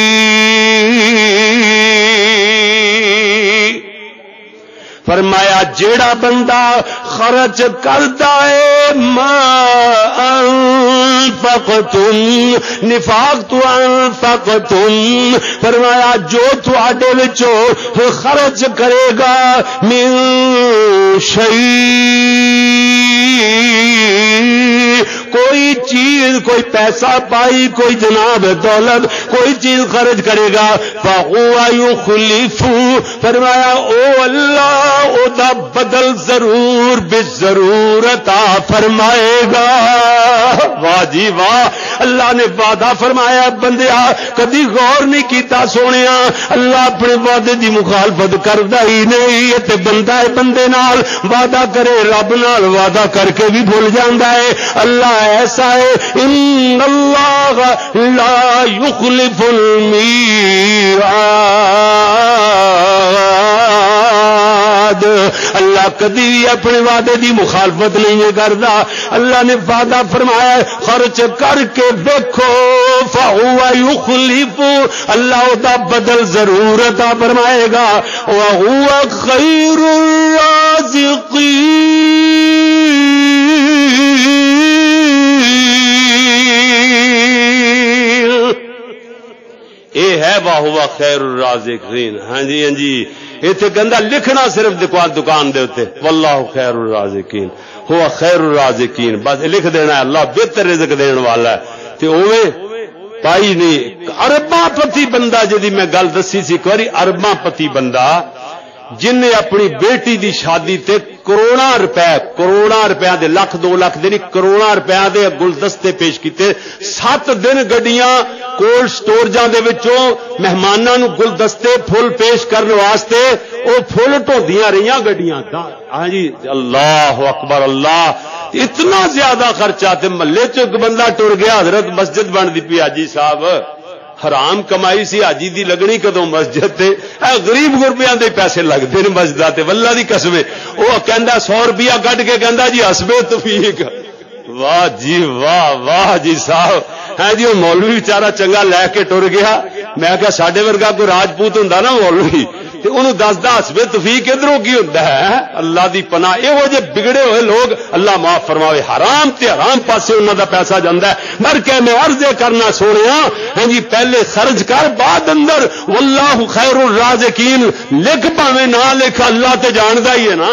فرمایا جیڑا بندہ خرچ کرتا ہے ما انفقتم نفاق تو انفقتم, فرمایا جو تواڈے وچوں خرچ کرے گا من شيء کوئی چیز کوئی پیسہ پائی کوئی جناب دولت کوئی چیز خرچ کرے گا فہو یخلف, فرمایا او اللہ او دا بدل ضرور بالضرور عطا فرمائے گا. واہ جی واہ. اللہ نے وعدہ فرمایا بندیا کدی غور نہیں کیتا سونیا, اللہ اپنے وعدے دی مخالفت کردا ہی نہیں. تے بندہ ہے بندے نال وعدہ کرے رب نال وعدہ کر کے بھی بھول جاندا ہے. اللہ ایسا ہے ان اللہ لا یخلف المیعاد, اللہ کبھی بھی اپنے وعدے دی مخالفت نہیں کرتا. اللہ نے وعدہ فرمایا خرچ کر کے دیکھو فہو یخلف, اللہ دا بدل ضرور عطا فرمائے گا. وہو خیر الرازقین, اے ہے واہ خیر الرازقین. ہاں جی ہاں جی ایتھے کہندا لکھنا صرف دکان دے اوتے واللہ خیر الرازقین ہوا خیر الرازقین بس لکھ دینا ہے اللہ بہتر رزق دین والا ہے تے اوویں پائی نہیں ارباں پتی بندہ جدی میں گل دسی سی ایک واری ارباں پتی بندہ جن نے اپنی بیٹی دی شادی تے کروڑا روپے کروڑا روپیہ دے لکھ دو لکھ دے نہیں کروڑا روپیہ دے گلدستے پیش کیتے سات دن گڈیاں کولڈ سٹوریجاں دے وچوں مہماناں نو گلدستے پھل پیش کرنے واسطے او پھل ٹھوندیاں رہیاں گڈیاں ہاں جی اللہ اکبر اللہ اتنا زیادہ خرچہ تے محلے چ ایک بندہ ٹر گیا حضرت مسجد بن دی پی حاجی صاحب حرام کمائی سی حاجی دی لگنی کدوں مسجد تے اے غریب غربیاں دے پیسے لگدے نے مسجداں تے واللہ دی قسم او کہندا سو روپیہ کٹ کے کہندا جی حسب توفیق واہ جی واہ واہ جی صاحب ہے جی وہ مولوی بیچارہ چنگا لے کے ٹر گیا میں کہا ساڈے ورگا کوئی راجپوت ہوندا نا مولوی تے انہوں دسدا حسب توفیق ادھروں کی ہوندا ہے اللہ دی پناہ ایہو جے بگڑے ہوئے لوگ اللہ معاف فرماوے حرام تے حرام پاسے انہاں دا پیسہ جاندا ہے مر کے میں عرض کرنا سونیا ہاں جی پہلے خرچ کر بعد اندر واللہ خیر الرازقین لکھ پاویں نہ لکھ اللہ تے جاندا ہی ہے نا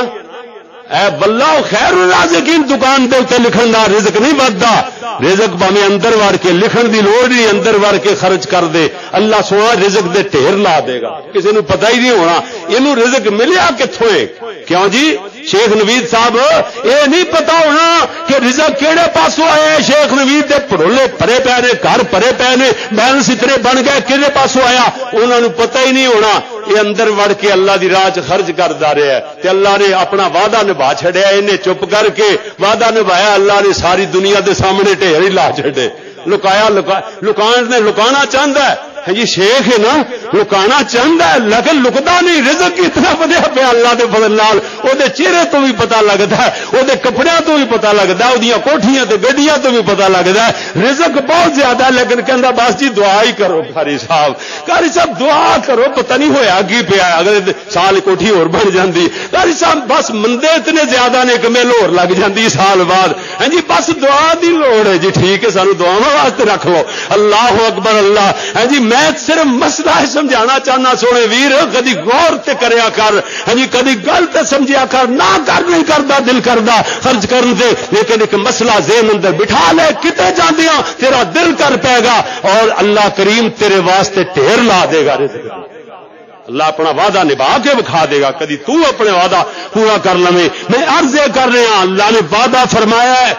اے واللہ خیر الرازقین دکان دے تے لکھن دا رزق نہیں بددا رزق بھاویں اندر وڑ کے لکھن دی لوڑ نہیں اندر وڑ کے خرچ کر دے اللہ سونا رزق دے ڈھیر لا دے گا کسی نو پتہ ہی نہیں ہونا اینو رزق ملیا کتھوں ہے کیوں جی شیخ نوید صاحب اے نہیں پتا ہونا کہ رزق کیڑے پاسوں آیا شیخ نوید دے پڑولے پرے پے نے گھر پرے پے نے بیلنس اتنے بن گئے کیڑے پاسوں آیا انہاں نو پتہ ہی نہیں ہونا یہ اندر وڑ کے اللہ دی راہ چ خرچ کردا رہیا ہے تے اللہ نے اپنا وعدہ نبھا چھڑیا انہیں چپ کر کے وعدہ نبھایا اللہ نے ساری دنیا دے سامنے ڈھیر ہی لا چھڑے لکایا لکان نے لکانا چاہتا ہے ہاں جی شیخ ہے نا لکانا چاہتا ہے لیکن لکتا نہیں رزق اتنا بدیا پیا اللہ دے فضل نال او دے چہرے تو بھی پتہ لگتا ہے او دے کپڑیاں تو بھی پتہ لگتا ہے او دیاں کوٹھیاں تے گڈیاں تو بھی پتہ لگتا ہے رزق بہت زیادہ لیکن کہندا بس جی دعا ہی کرو قاری صاحب قاری صاحب دعا کرو پتہ نہیں ہویا کی پیا اگلے سال کوٹھی اور بن جاندی قاری صاحب بس مندے اتنے زیادہ نے کہ میل اور لگ جاندی سال بعد ہاں جی بس دعا دی لوڑ ہے جی ٹھیک ہے سانو دعاواں واسطے رکھ لو اللہ اکبر اللہ ہاں جی میں صرف مسئلہ سمجھانا چاہنا سونے ویر کدی غور تے کریا کر ہاں جی کدی گل تے سمجھیا کر نہ کر نہیں کردا دل کردا خرچ کرن تے لیکن ایک مسئلہ ذہن اندر بٹھا لے کتے جاندیاں تیرا دل کر پے گا اور اللہ کریم تیرے واسطے ڈھیر لا دے گا رزق اللہ اپنا وعدہ نبھا کے بکھا دے گا کدی تو اپنے وعدہ پورا کر لویں میں عرض کر رہا ہوں اللہ نے وعدہ فرمایا ہے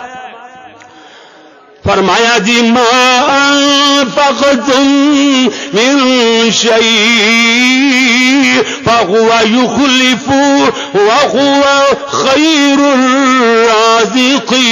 فرمایا جی ما انفقتم من شيء فهو يخلف وهو خير الرازقين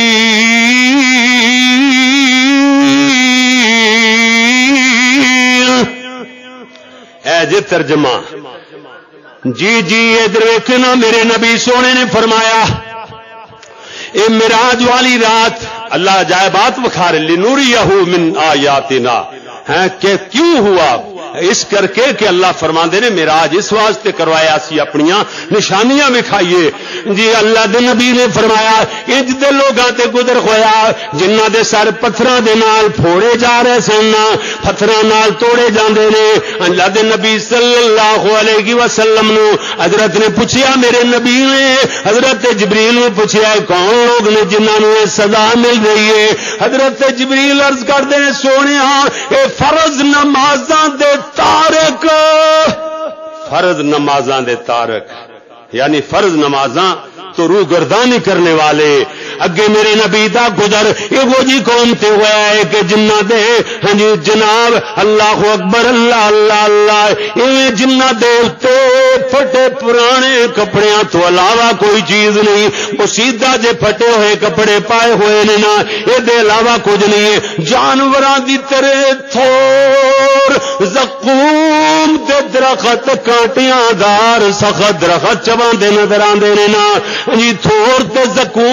اے جی ترجمہ جی جی ادھر ویکھنا میرے نبی سونے نے فرمایا اے معراج والی رات اللہ عجائبات بخار لنوریہ من آیاتنا ہیں کہ کیوں ہوا اس کر کے کہ اللہ فرماندے نے معراج اس واسطے کروایا سی اپنیاں نشانیاں وکھائیے جی اللہ دے نبی نے فرمایا انج دے لوگاں تے گزر ہویا جنہاں دے سر پتھراں دے نال پھوڑے جا رہے سن پتھراں نال توڑے جاندے نے اللہ دے نبی صلی اللہ علیہ وسلم نو حضرت نے پوچھیا میرے نبی نے حضرت جبریل نے پوچھیا کون لوگ نے جنہاں نو سزا مل رہی ہے حضرت جبریل عرض کردے نے سونیا اے فرض نمازاں دے تارک فرض نمازاں دے تارک یعنی فرض نمازاں تو روح گردانی کرنے والے اگے میرے نبی دا گزر یہ جی قوم تے ہوا ہے کہ جنہ دے ہاں جی جناب اللہ اکبر اللہ اللہ اللہ یہ جنہ دے تے پھٹے پرانے کپڑیاں تو علاوہ کوئی چیز نہیں وہ سیدھا جے پھٹے ہوئے کپڑے پائے ہوئے نے نا یہ دے علاوہ کچھ نہیں ہے جانوراں دی طرح تھور زقوم دے درخت کانٹیاں دار سخت درخت چباندے نظر آندے نے نا جی تھور تے زقوم دے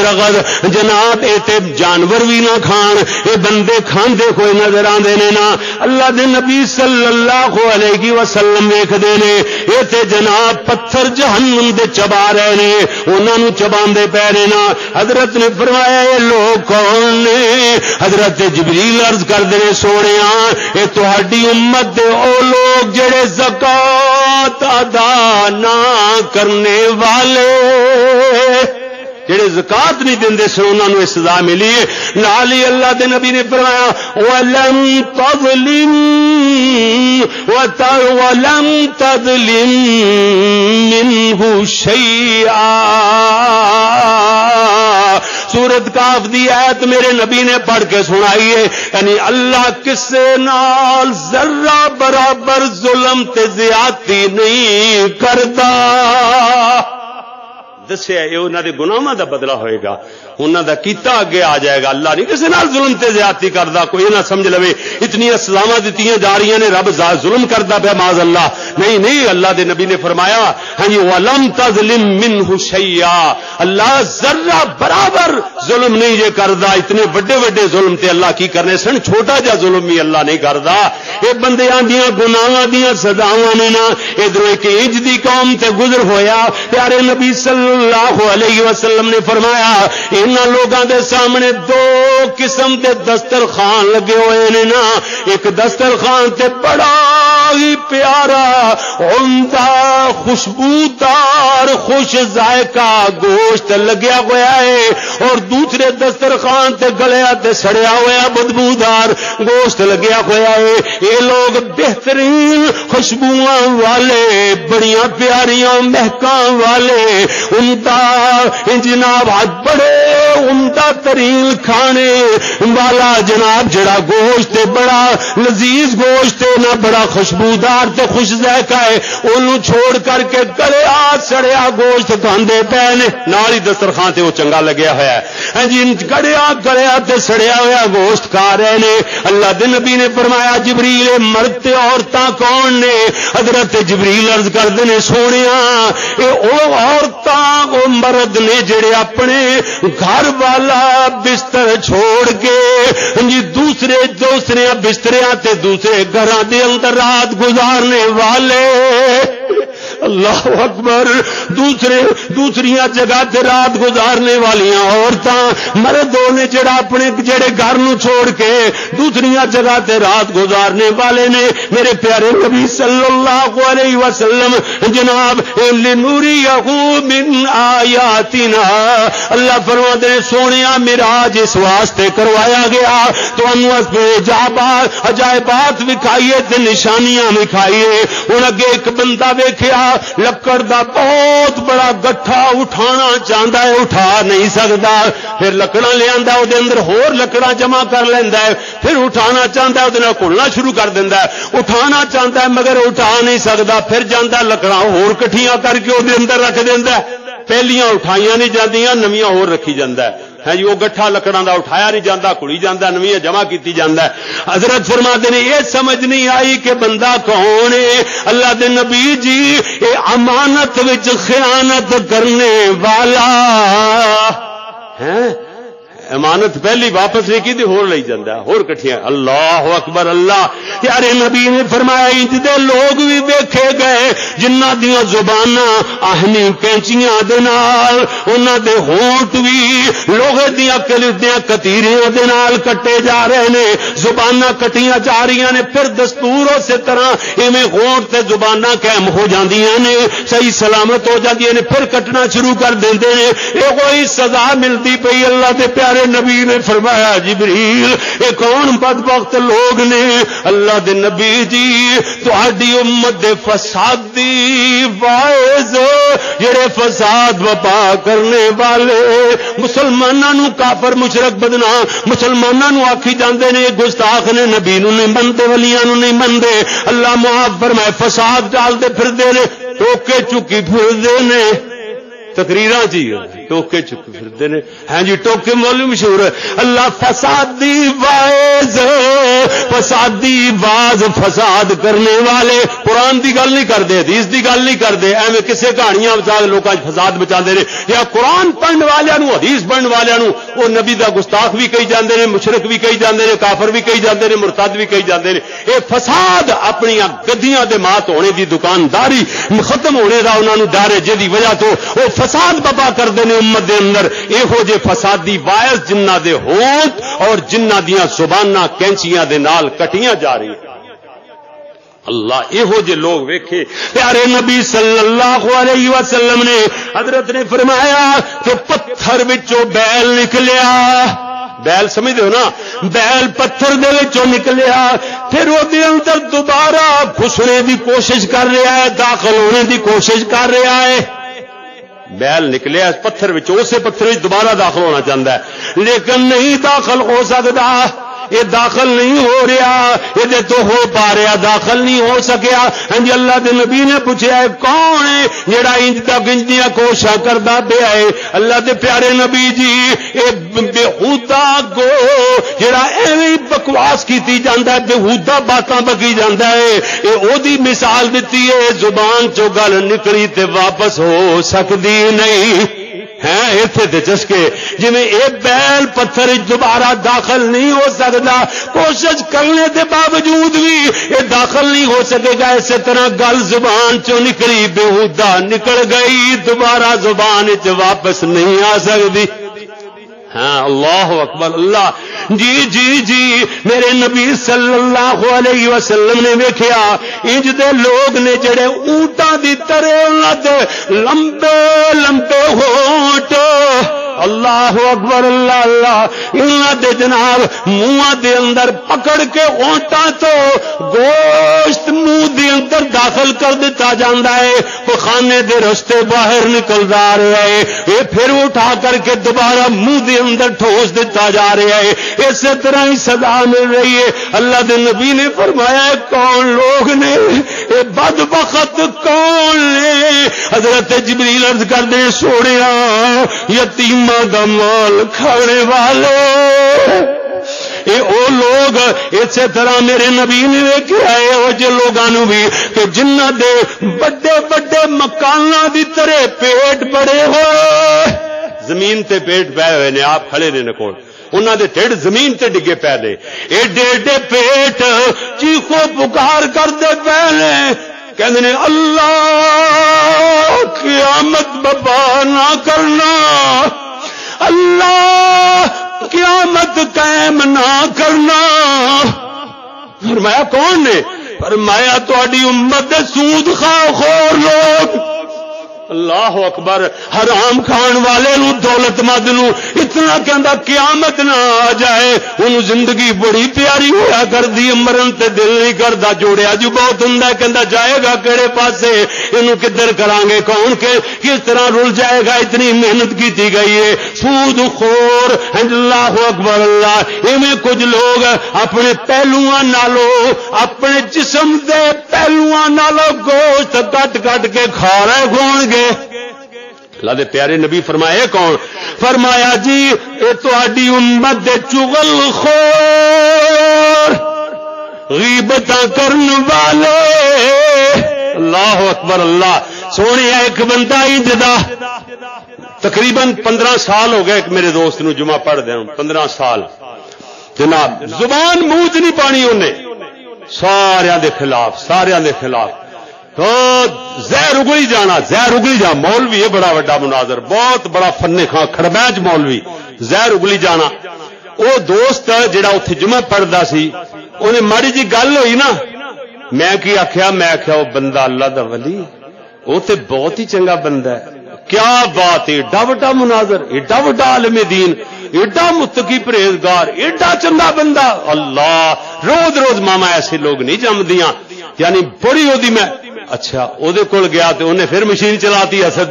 رغد جناب اے تے جانور بھی نہ کھان اے بندے کھاندے کوئی نظر آندے نے نا اللہ دے نبی صلی اللہ علیہ وسلم ویکھدے نے اے تے جناب پتھر جہنم دے چبا رہے نے انہاں نوں چباندے پے نے نا حضرت نے فرمایا اے لوگ کون نے حضرت جبریل عرض کردے نے سونیا اے تہاڈی امت دے او لوگ جڑے زکات ادا نہ کرنے والے جڑے زکات نہیں دیندے سن انہاں نوں سزا ملی ہے نال ہی اللہ دے نبی نے فرمایا ولم تظلم ولم تظلم منه شیئا سورۃ کاف دی آیت میرے نبی نے پڑھ کے سنائی ہے یعنی اللہ کسے نال ذرہ برابر ظلم تے زیادتی نہیں کرتا دسیا یہ انہوں نے گناہاں دا بدلہ ہوئے گا انہوں دا کیتا اگے آ جائے گا اللہ نہیں کسی نال ظلم تے زیادتی کردا کوئی نہ سمجھ لوے اتنی سزاواں دتیاں جا رہی نے رب ظلم کردا پیا معاذ اللہ نہیں نہیں اللہ دے نبی نے فرمایا ہاں جی ولم تظلم منه شیئا اللہ ذرہ برابر ظلم نہیں یہ کردا اتنے بڑے بڑے ظلم تے اللہ کی کرنے سن چھوٹا جا ظلم بھی اللہ نہیں کردا اے بندیاں دیاں گناہاں دیاں سزاواں نے نا ادھر ایک انج دی قوم تے گزر ہویا پیارے نبی صلی اللہ علیہ وسلم نے فرمایا انہاں لوگاں دے سامنے دو قسم دے دسترخوان لگے ہوئے نے نا ایک دسترخوان تے بڑا ہی پیارا عمدہ خوشبودار خوش ذائقہ گوشت لگیا ہوا ہے اور دوسرے دسترخوان تے گلیا تے سڑیا ہوا بدبودار گوشت لگیا ہوا ہے یہ لوگ بہترین خوشبواں والے بڑیاں پیاریاں مہکاں والے عمدہ جناب بڑے عمدہ ترین کھانے والا جناب جڑا گوشت بڑا لذیذ گوشت نہ بڑا خوشبودار تے خوش ذائقہ ہے انہوں چھوڑ کر کے گلیا سڑیا گوشت کھاندے پے نے نال ہی دسترخوان تے وہ چنگا لگیا ہوا ہے جی گڑیا گلیا تے سڑیا ہوا گوشت کھا رہے نے اللہ دے نبی نے فرمایا جبریل مرد تے عورتاں کون نے حضرت جبریل عرض کردے نے سونیا اے او عورتاں او مرد نے جڑے اپنے گھر والا بستر چھوڑ کے جی دوسرے دوسرے بستریاں تے دوسرے گھراں دے اندر رات گزارنے والے اللہ اکبر دوسرے دوسریاں جگہ تے رات گزارنے والیاں عورتاں مردوں نے جڑا اپنے جڑے گھر نو چھوڑ کے دوسریاں جگہ تے رات گزارنے والے نے میرے پیارے نبی صلی اللہ علیہ وسلم جناب لنوریہ من آیاتنا اللہ فرماتے ہیں سونیا معراج اس واسطے کروایا گیا تو انہوں عجائبات وکھائیے تے نشانیاں وکھائیے ہن اگے ایک بندہ ویکھیا لکڑ دا بہت بڑا گٹھا اٹھانا چاہتا ہے اٹھا نہیں سکتا پھر لکڑاں لے آندا او دے اندر ہور لکڑاں جمع کر لیندا ہے پھر اٹھانا چاہتا ہے او دے نال کھلنا شروع کر دیندا ہے اٹھانا چاہتا ہے مگر اٹھا نہیں سکتا پھر جاندا لکڑاں ہور کٹھیاں کر کے او دے اندر رکھ دیندا ہے پہلیاں اٹھائیاں نہیں جاندیاں نویاں ہور رکھی جاندا ہے ہے جی وہ گٹھا لکڑاں دا اٹھایا نہیں جاتا کڑی جانا نویاں جمع کیتی جاتا ہے حضرت فرماتے نے یہ سمجھ نہیں آئی کہ بندہ کون ہے اللہ دے نبی جی یہ امانت وچ خیانت کرنے والا ہے امانت پہلی واپس نہیں کی ہور لئی جاندا ہور کٹھیاں اللہ اکبر اللہ پیارے نبی نے فرمایا انج دے لوگ بھی ویکھے گئے جنہاں دیاں زباناں آہنی کینچیاں دے نال انہاں دے ہونٹ بھی لوہے دیاں کلیدیاں کتیریاں دے نال کٹے جا رہے نے زباناں کٹیاں جا رہی نے پھر دستور اسی طرح ایویں ہونٹ تے زباناں قائم ہو جاندیاں نے صحیح سلامت ہو جاندیاں نے پھر کٹنا شروع کر دیندے نے اے کوئی سزا ملدی پئی اللہ دے پیارے نبی نے فرمایا جبریل یہ کون بدبخت لوگ نے اللہ دے نبی جی تہاڈی امت دے فسادی واعظ جڑے فساد وپا کرنے والے مسلماناں نو کافر مشرک بدنام مسلماناں نو آکھی جاندے نے گستاخ نے نبی نو نہیں منتے ولیاں نو نہیں منتے اللہ معاف فرمائے فساد ڈال دے پھردے نے ٹوکے چکی پھردے نے تقریراں جی ٹوکے چک پھرتے نے ہاں جی ٹوکے مولوی مشہور ہے اللہ فسادی واعظ فسادی واز فساد کرنے والے قرآن دی گل نہیں کرتے حدیث دی گل نہیں کرتے ایویں کسے کہانیاں بچا لوکاں فساد بچاندے نے یا قرآن پڑھن والےاں نو حدیث پڑھن والےاں نو او نبی دا گستاخ بھی کہی جاندے نے مشرک بھی کہی جاندے نے کافر بھی کہی جاندے نے مرتد بھی کہی جاندے نے اے فساد اپنی گدیاں دے مات ہونے دی دکانداری ختم ہونے دا انہاں نو ڈر ہے جدی وجہ تو او فساد بابا کردے نے امت دے اندر ایہو جے فسادی باعث جنہ دے ہونٹ اور جنہ دیاں زباناں کینچیاں دے نال کٹیاں جا رہی اللہ ایہو جے لوگ ویکھے پیارے نبی صلی اللہ علیہ وسلم نے حضرت نے فرمایا کہ پتھر وچوں بیل نکلیا بیل سمجھتے ہو نا بیل پتھر دے وچوں نکلیا پھر وہ دے اندر دوبارہ گھسنے دی کوشش کر رہا ہے داخل ہونے دی کوشش کر رہا ہے بیل نکلیا پتھر وچوں اسے پتھر وچ دوبارہ داخل ہونا چاہتا ہے لیکن نہیں داخل ہو سکتا یہ داخل نہیں ہو رہا یہ تو ہو پا رہا داخل نہیں ہو سکیا ہاں جی اللہ دے نبی نے پوچھا ہے کون ہے جڑا انج تک انج دیاں کوششاں کردا پیا ہے اللہ دے پیارے نبی جی اے بےہودہ گو جڑا ایویں بکواس کیتی جاندا ہے بےہودہ باتاں بکی جاندا ہے اے او دی مثال دتی ہے زبان چوں گل نکلی تے واپس ہو سکدی نہیں ہیں ایتھے تے چسکے جویں اے بیل پتھر دوبارہ داخل نہیں ہو سکتا کوشش کرنے دے باوجود بھی یہ داخل نہیں ہو سکے گا اسی طرح گل زبان چوں نکلی بےہودہ نکل گئی دوبارہ زبان وچ واپس نہیں آ سکتی ہاں اللہ اکبر اللہ جی جی جی میرے نبی صلی اللہ علیہ وسلم نے ویکھیا انج دے لوگ نے جڑے اونٹاں دی طرح لمبے لمبے ہونٹ اللہ اکبر اللہ اللہ انہاں دے جناب منہ دے اندر پکڑ کے اونٹاں تو گوشت منہ دے اندر داخل کر دیتا جاندا ہے وہ کھانے دے رستے باہر نکلدا رہا ہے یہ پھر اٹھا کر کے دوبارہ منہ دے اندر ٹھوس دیتا جا رہا ہے اسی طرح ہی سزا مل رہی ہے اللہ دے نبی نے فرمایا کون لوگ نے اے بدبخت کون نے حضرت جبریل عرض کردے سونیا یتیم دا مال کھانے والے اے او لوگ اسی طرح میرے نبی نے ویکھیا ہے او جے لوگاں نو بھی کہ جنہاں دے بڑے بڑے مکاناں دی طرح پیٹ بڑے ہوئے زمین تے پیٹ پے ہوئے نے آپ کھڑے نے کول انہاں دے ٹھڈ زمین تے ڈگے پے دے ایڈے ایڈے پیٹ چیخو پکار کردے پے نے کہندے نے اللہ قیامت بابا نہ کرنا اللہ قیامت قائم نہ کرنا فرمایا کون نے فرمایا تہاڈی امت دے سود خواہ خور لوگ اللہ اکبر حرام کھان والے نو دولت مند نو اتنا کہندا قیامت نہ آ جائے انہوں زندگی بڑی پیاری ہوا کردی مرن تے دل نہیں کردا جوڑیا جو بہت ہوندا کہندا جائے گا کیڑے پاسے اینو کدھر کران گے کون کے کس طرح رل جائے گا اتنی محنت کیتی گئی ہے سود خور اللہ اکبر اللہ ایویں کچھ لوگ اپنے پہلواں نالو اپنے جسم دے پہلواں نالو گوشت کٹ کٹ کے کھا رہے ہون گے اللہ دے پیارے نبی فرمائے کون فرمایا جی اے تہاڈی امت دے چغل خور غیبتاں کرن والے اللہ اکبر اللہ سونے ایک بندہ ہی جدا تقریباً پندرہ سال ہو گئے میرے دوست نو جمعہ پڑھ دیں پندرہ سال جناب زبان منہ چ نہیں پانی انہیں سارے دے خلاف سارے دے خلاف تو زہر اگلی جانا زہر اگلی جا مولوی ہے بڑا بڑا مناظر بہت بڑا فن خان کھڑبینچ مولوی زہر اگلی جانا وہ دوست جڑا اتنے جمعہ پڑھتا سی انہیں ماڑی جی گل ہوئی نا میں کی آخیا میں آخیا وہ بندہ اللہ دا ولی وہ تے بہت ہی چنگا بندہ ہے کیا بات ہے ایڈا وڈا مناظر ایڈا وڈا عالم دین ایڈا متقی پرہیزگار ایڈا چنگا بندہ اللہ روز روز ماما ایسے لوگ نہیں جمدیاں یعنی بڑی وہ میں اچھا وہ کول گیا تو انہیں پھر مشین چلاتی اسد دی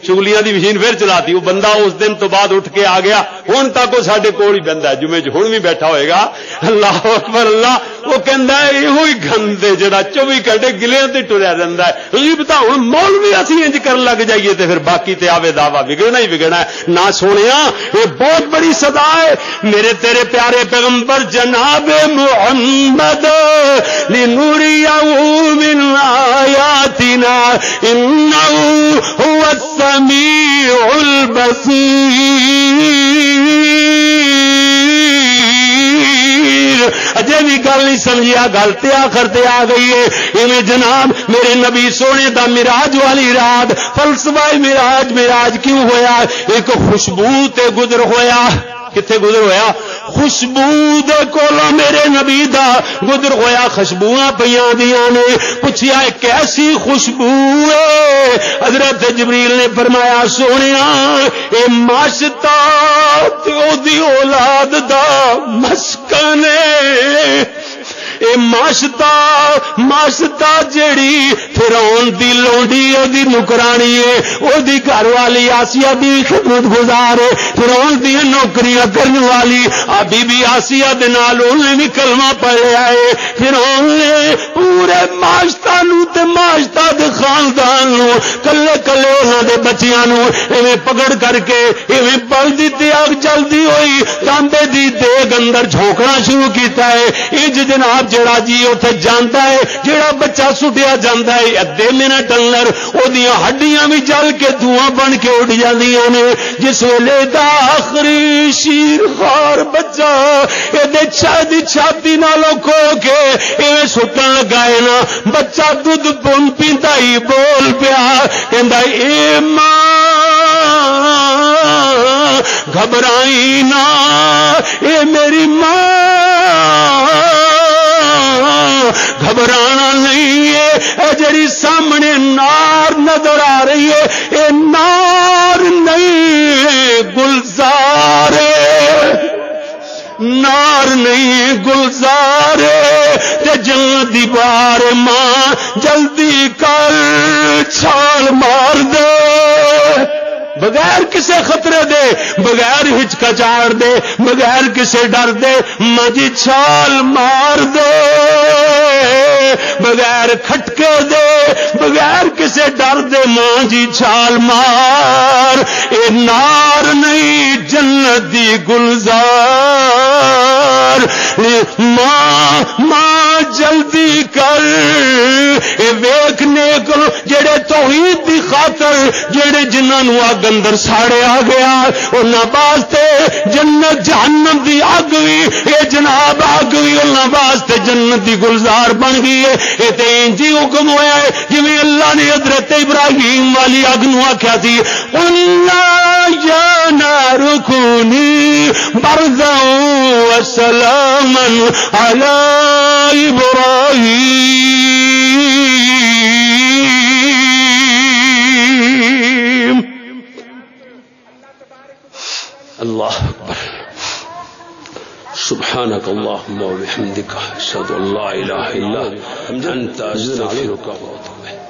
چگلیاں دی مشین پھر چلاتی. وہ بندہ اس دن تو بعد اٹھ کے آ گیا, ہن تک وہ ساڈے کول ہی بہندا ہے, جمعے ہن بھی بیٹھا ہوئے گا. اللہ اکبر اللہ. وہ کہندا ہے ایہو ہی گند ہے جڑا چوبی گھنٹے گلیاں تے ٹریا رہندا ہے. غیبت ہن مولوی اسی انج کر لگ جائیے تے پھر باقی تے آوے دعویٰ بگڑنا ہی بگڑنا ہے. نہ سونیا یہ بہت بڑی صدا ہے. میرے تیرے پیارے پیغمبر جناب محمد لنوریہ من آیاتنا انہ هو السمیع البصیر. اجے بھی گل نہیں سمجھیا, گل تے آخر تے آ گئی ہے. ایویں جناب میرے نبی سونے دا معراج والی رات فلسفہ معراج معراج کیوں ہویا؟ ایک خوشبو تے گزر ہویا. کتنے گزر ہویا؟ خوشبو دے کولوں میرے نبی دا گزر ہویا. خوشبوئاں پیاں دیاں نے. پوچھیا کیسی خوشبو ہے؟ حضرت جبریل نے فرمایا سونیا اے ماشتا تے او دی اولاد دا مسکن ہے. اے ماشتا ماشتا جیڑی فرعون دی لونڈی او دی نکرانی ہے, او دی گھر والی آسیہ دی خدمت گزار ہے, فرعون دی نوکریاں کرنے والی بی بی آسیہ دے نال انہیں بھی کلمہ پڑھیا ہے. فرعون نے پورے ماشتا نو تے ماشتا دے خاندان نو کلے کلے انہاں دے بچیاں نو ایویں پکڑ کر کے ایویں بل دی تے اگ جلدی ہوئی تانبے دی دیگ اندر جھونکنا شروع کیتا ہے. انج جناب جڑا جی اوتھے جاندا ہے, جڑا بچہ سٹیا جاندا ہے ادھے منٹ اندر اودیاں ہڈیاں بھی جل کے دھواں بن کے اڑ جاندیاں نے. جس ویلے دا آخری شیر خار بچہ اے چھاتی چھاتی نالوں کھو کے ایویں سٹن لگائے نا, بچہ دودھ پن پیندا ہی بول پیا کہندا اے ماں گھبرائی نا, اے میری ماں گھبرانا نہیں ہے. اے جڑی سامنے نار نظر آ رہی ہے اے نار نہیں گلزار ہے, نار نہیں گلزار ہے. تے جلدی دیوار ماں جلدی کر چھال مار دے بغیر کسے خطرے دے, بغیر ہچکچاہٹ دے, بغیر کسے ڈر دے ماں جی چھال مار دے, بغیر کھٹکے دے, بغیر کسے ڈر دے ماں جی چھال مار. اے نار نہیں جنت دی گلزار. ماں ماں جلدی کر اے ویکھنے کو جڑے توحید دی خاطر جڑے جنہاں نو اگ اندر ساڑیا گیا انہاں واسطے جنت جہنم دی اگ وی اے جناب اگ وی انہاں واسطے جنت دی گلزار بن گئی ہے. اے تے انجی حکم ہویا ہے جویں اللہ نے حضرت ابراہیم والی اگ نو آکھیا سی قُلْنَا يَا نَارُ كُونِي بَرْدًا وَسَلَامًا عَلَىٰ إِبْرَاهِيمَ. اللہ اکبر. سبحانک اللہم و بحمدک اشہد ان لا الہ الا انت استغفرک و اتوب الیک.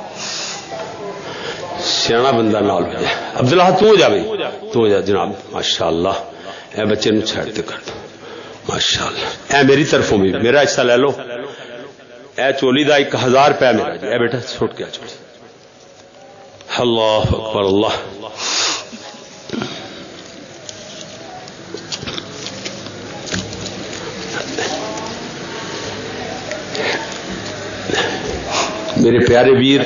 سیاںا بندہ نال ہو جائے. عبداللہ تو ہو جاوے تو ہو جا جناب. ماشاءاللہ اے بچے نو چھڑ تے کر دو ماشاءاللہ. اے میری طرفوں بھی میرا حصہ لے لو. اے چولی دا ایک ہزار روپیہ میرا جی. اے بیٹا چھوٹ کے چولی. اللہ اکبر اللہ. میرے پیارے ویر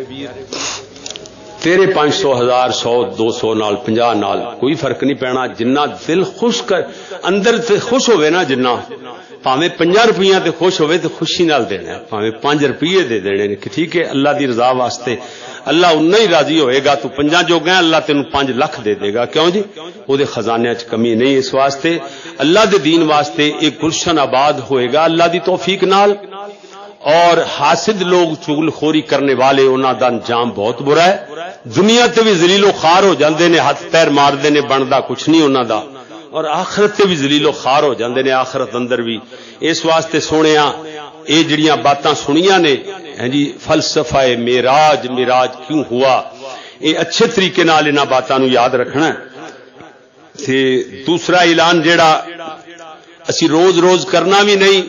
تیرے پانچ سو ہزار سو دو سو نال پنجا نال کوئی فرق نہیں پینا. جنہ دل خوش کر اندر تے خوش ہوئے نا, جنہ پاویں پنجا روپیہ تے خوش ہوئے تے خوشی نال دینا ہے, پاویں پانچ روپیے دے دینے نے کہ ٹھیک ہے اللہ دی رضا واسطے اللہ انہا ہی راضی ہوئے گا. تو پنجا جو گئے اللہ تینوں پانچ لکھ دے دے گا. کیوں جی وہ دے خزانے اچ کمی نہیں. اس واسطے اللہ دے دین واسطے ایک گلشن آباد ہوئے گا اللہ دی توفیق نال. اور حاسد لوگ چغل خوری کرنے والے انہاں دا انجام بہت برا ہے. دنیا تے بھی ذلیل و خوار ہو جاندے نے, ہاتھ پیر مار دے نے, بندا کچھ نہیں انہاں دا. اور آخرت تے بھی ذلیل و خوار ہو جاندے نے, آخرت اندر بھی. اس واسطے سونیاں اے جڑیاں باتاں سنیاں نے جی فلسفہ معراج معراج کیوں ہوا, یہ اچھے طریقے نال انہاں باتاں نو یاد رکھنا ہے۔ تے دوسرا اعلان جیڑا اسی روز روز کرنا بھی نہیں،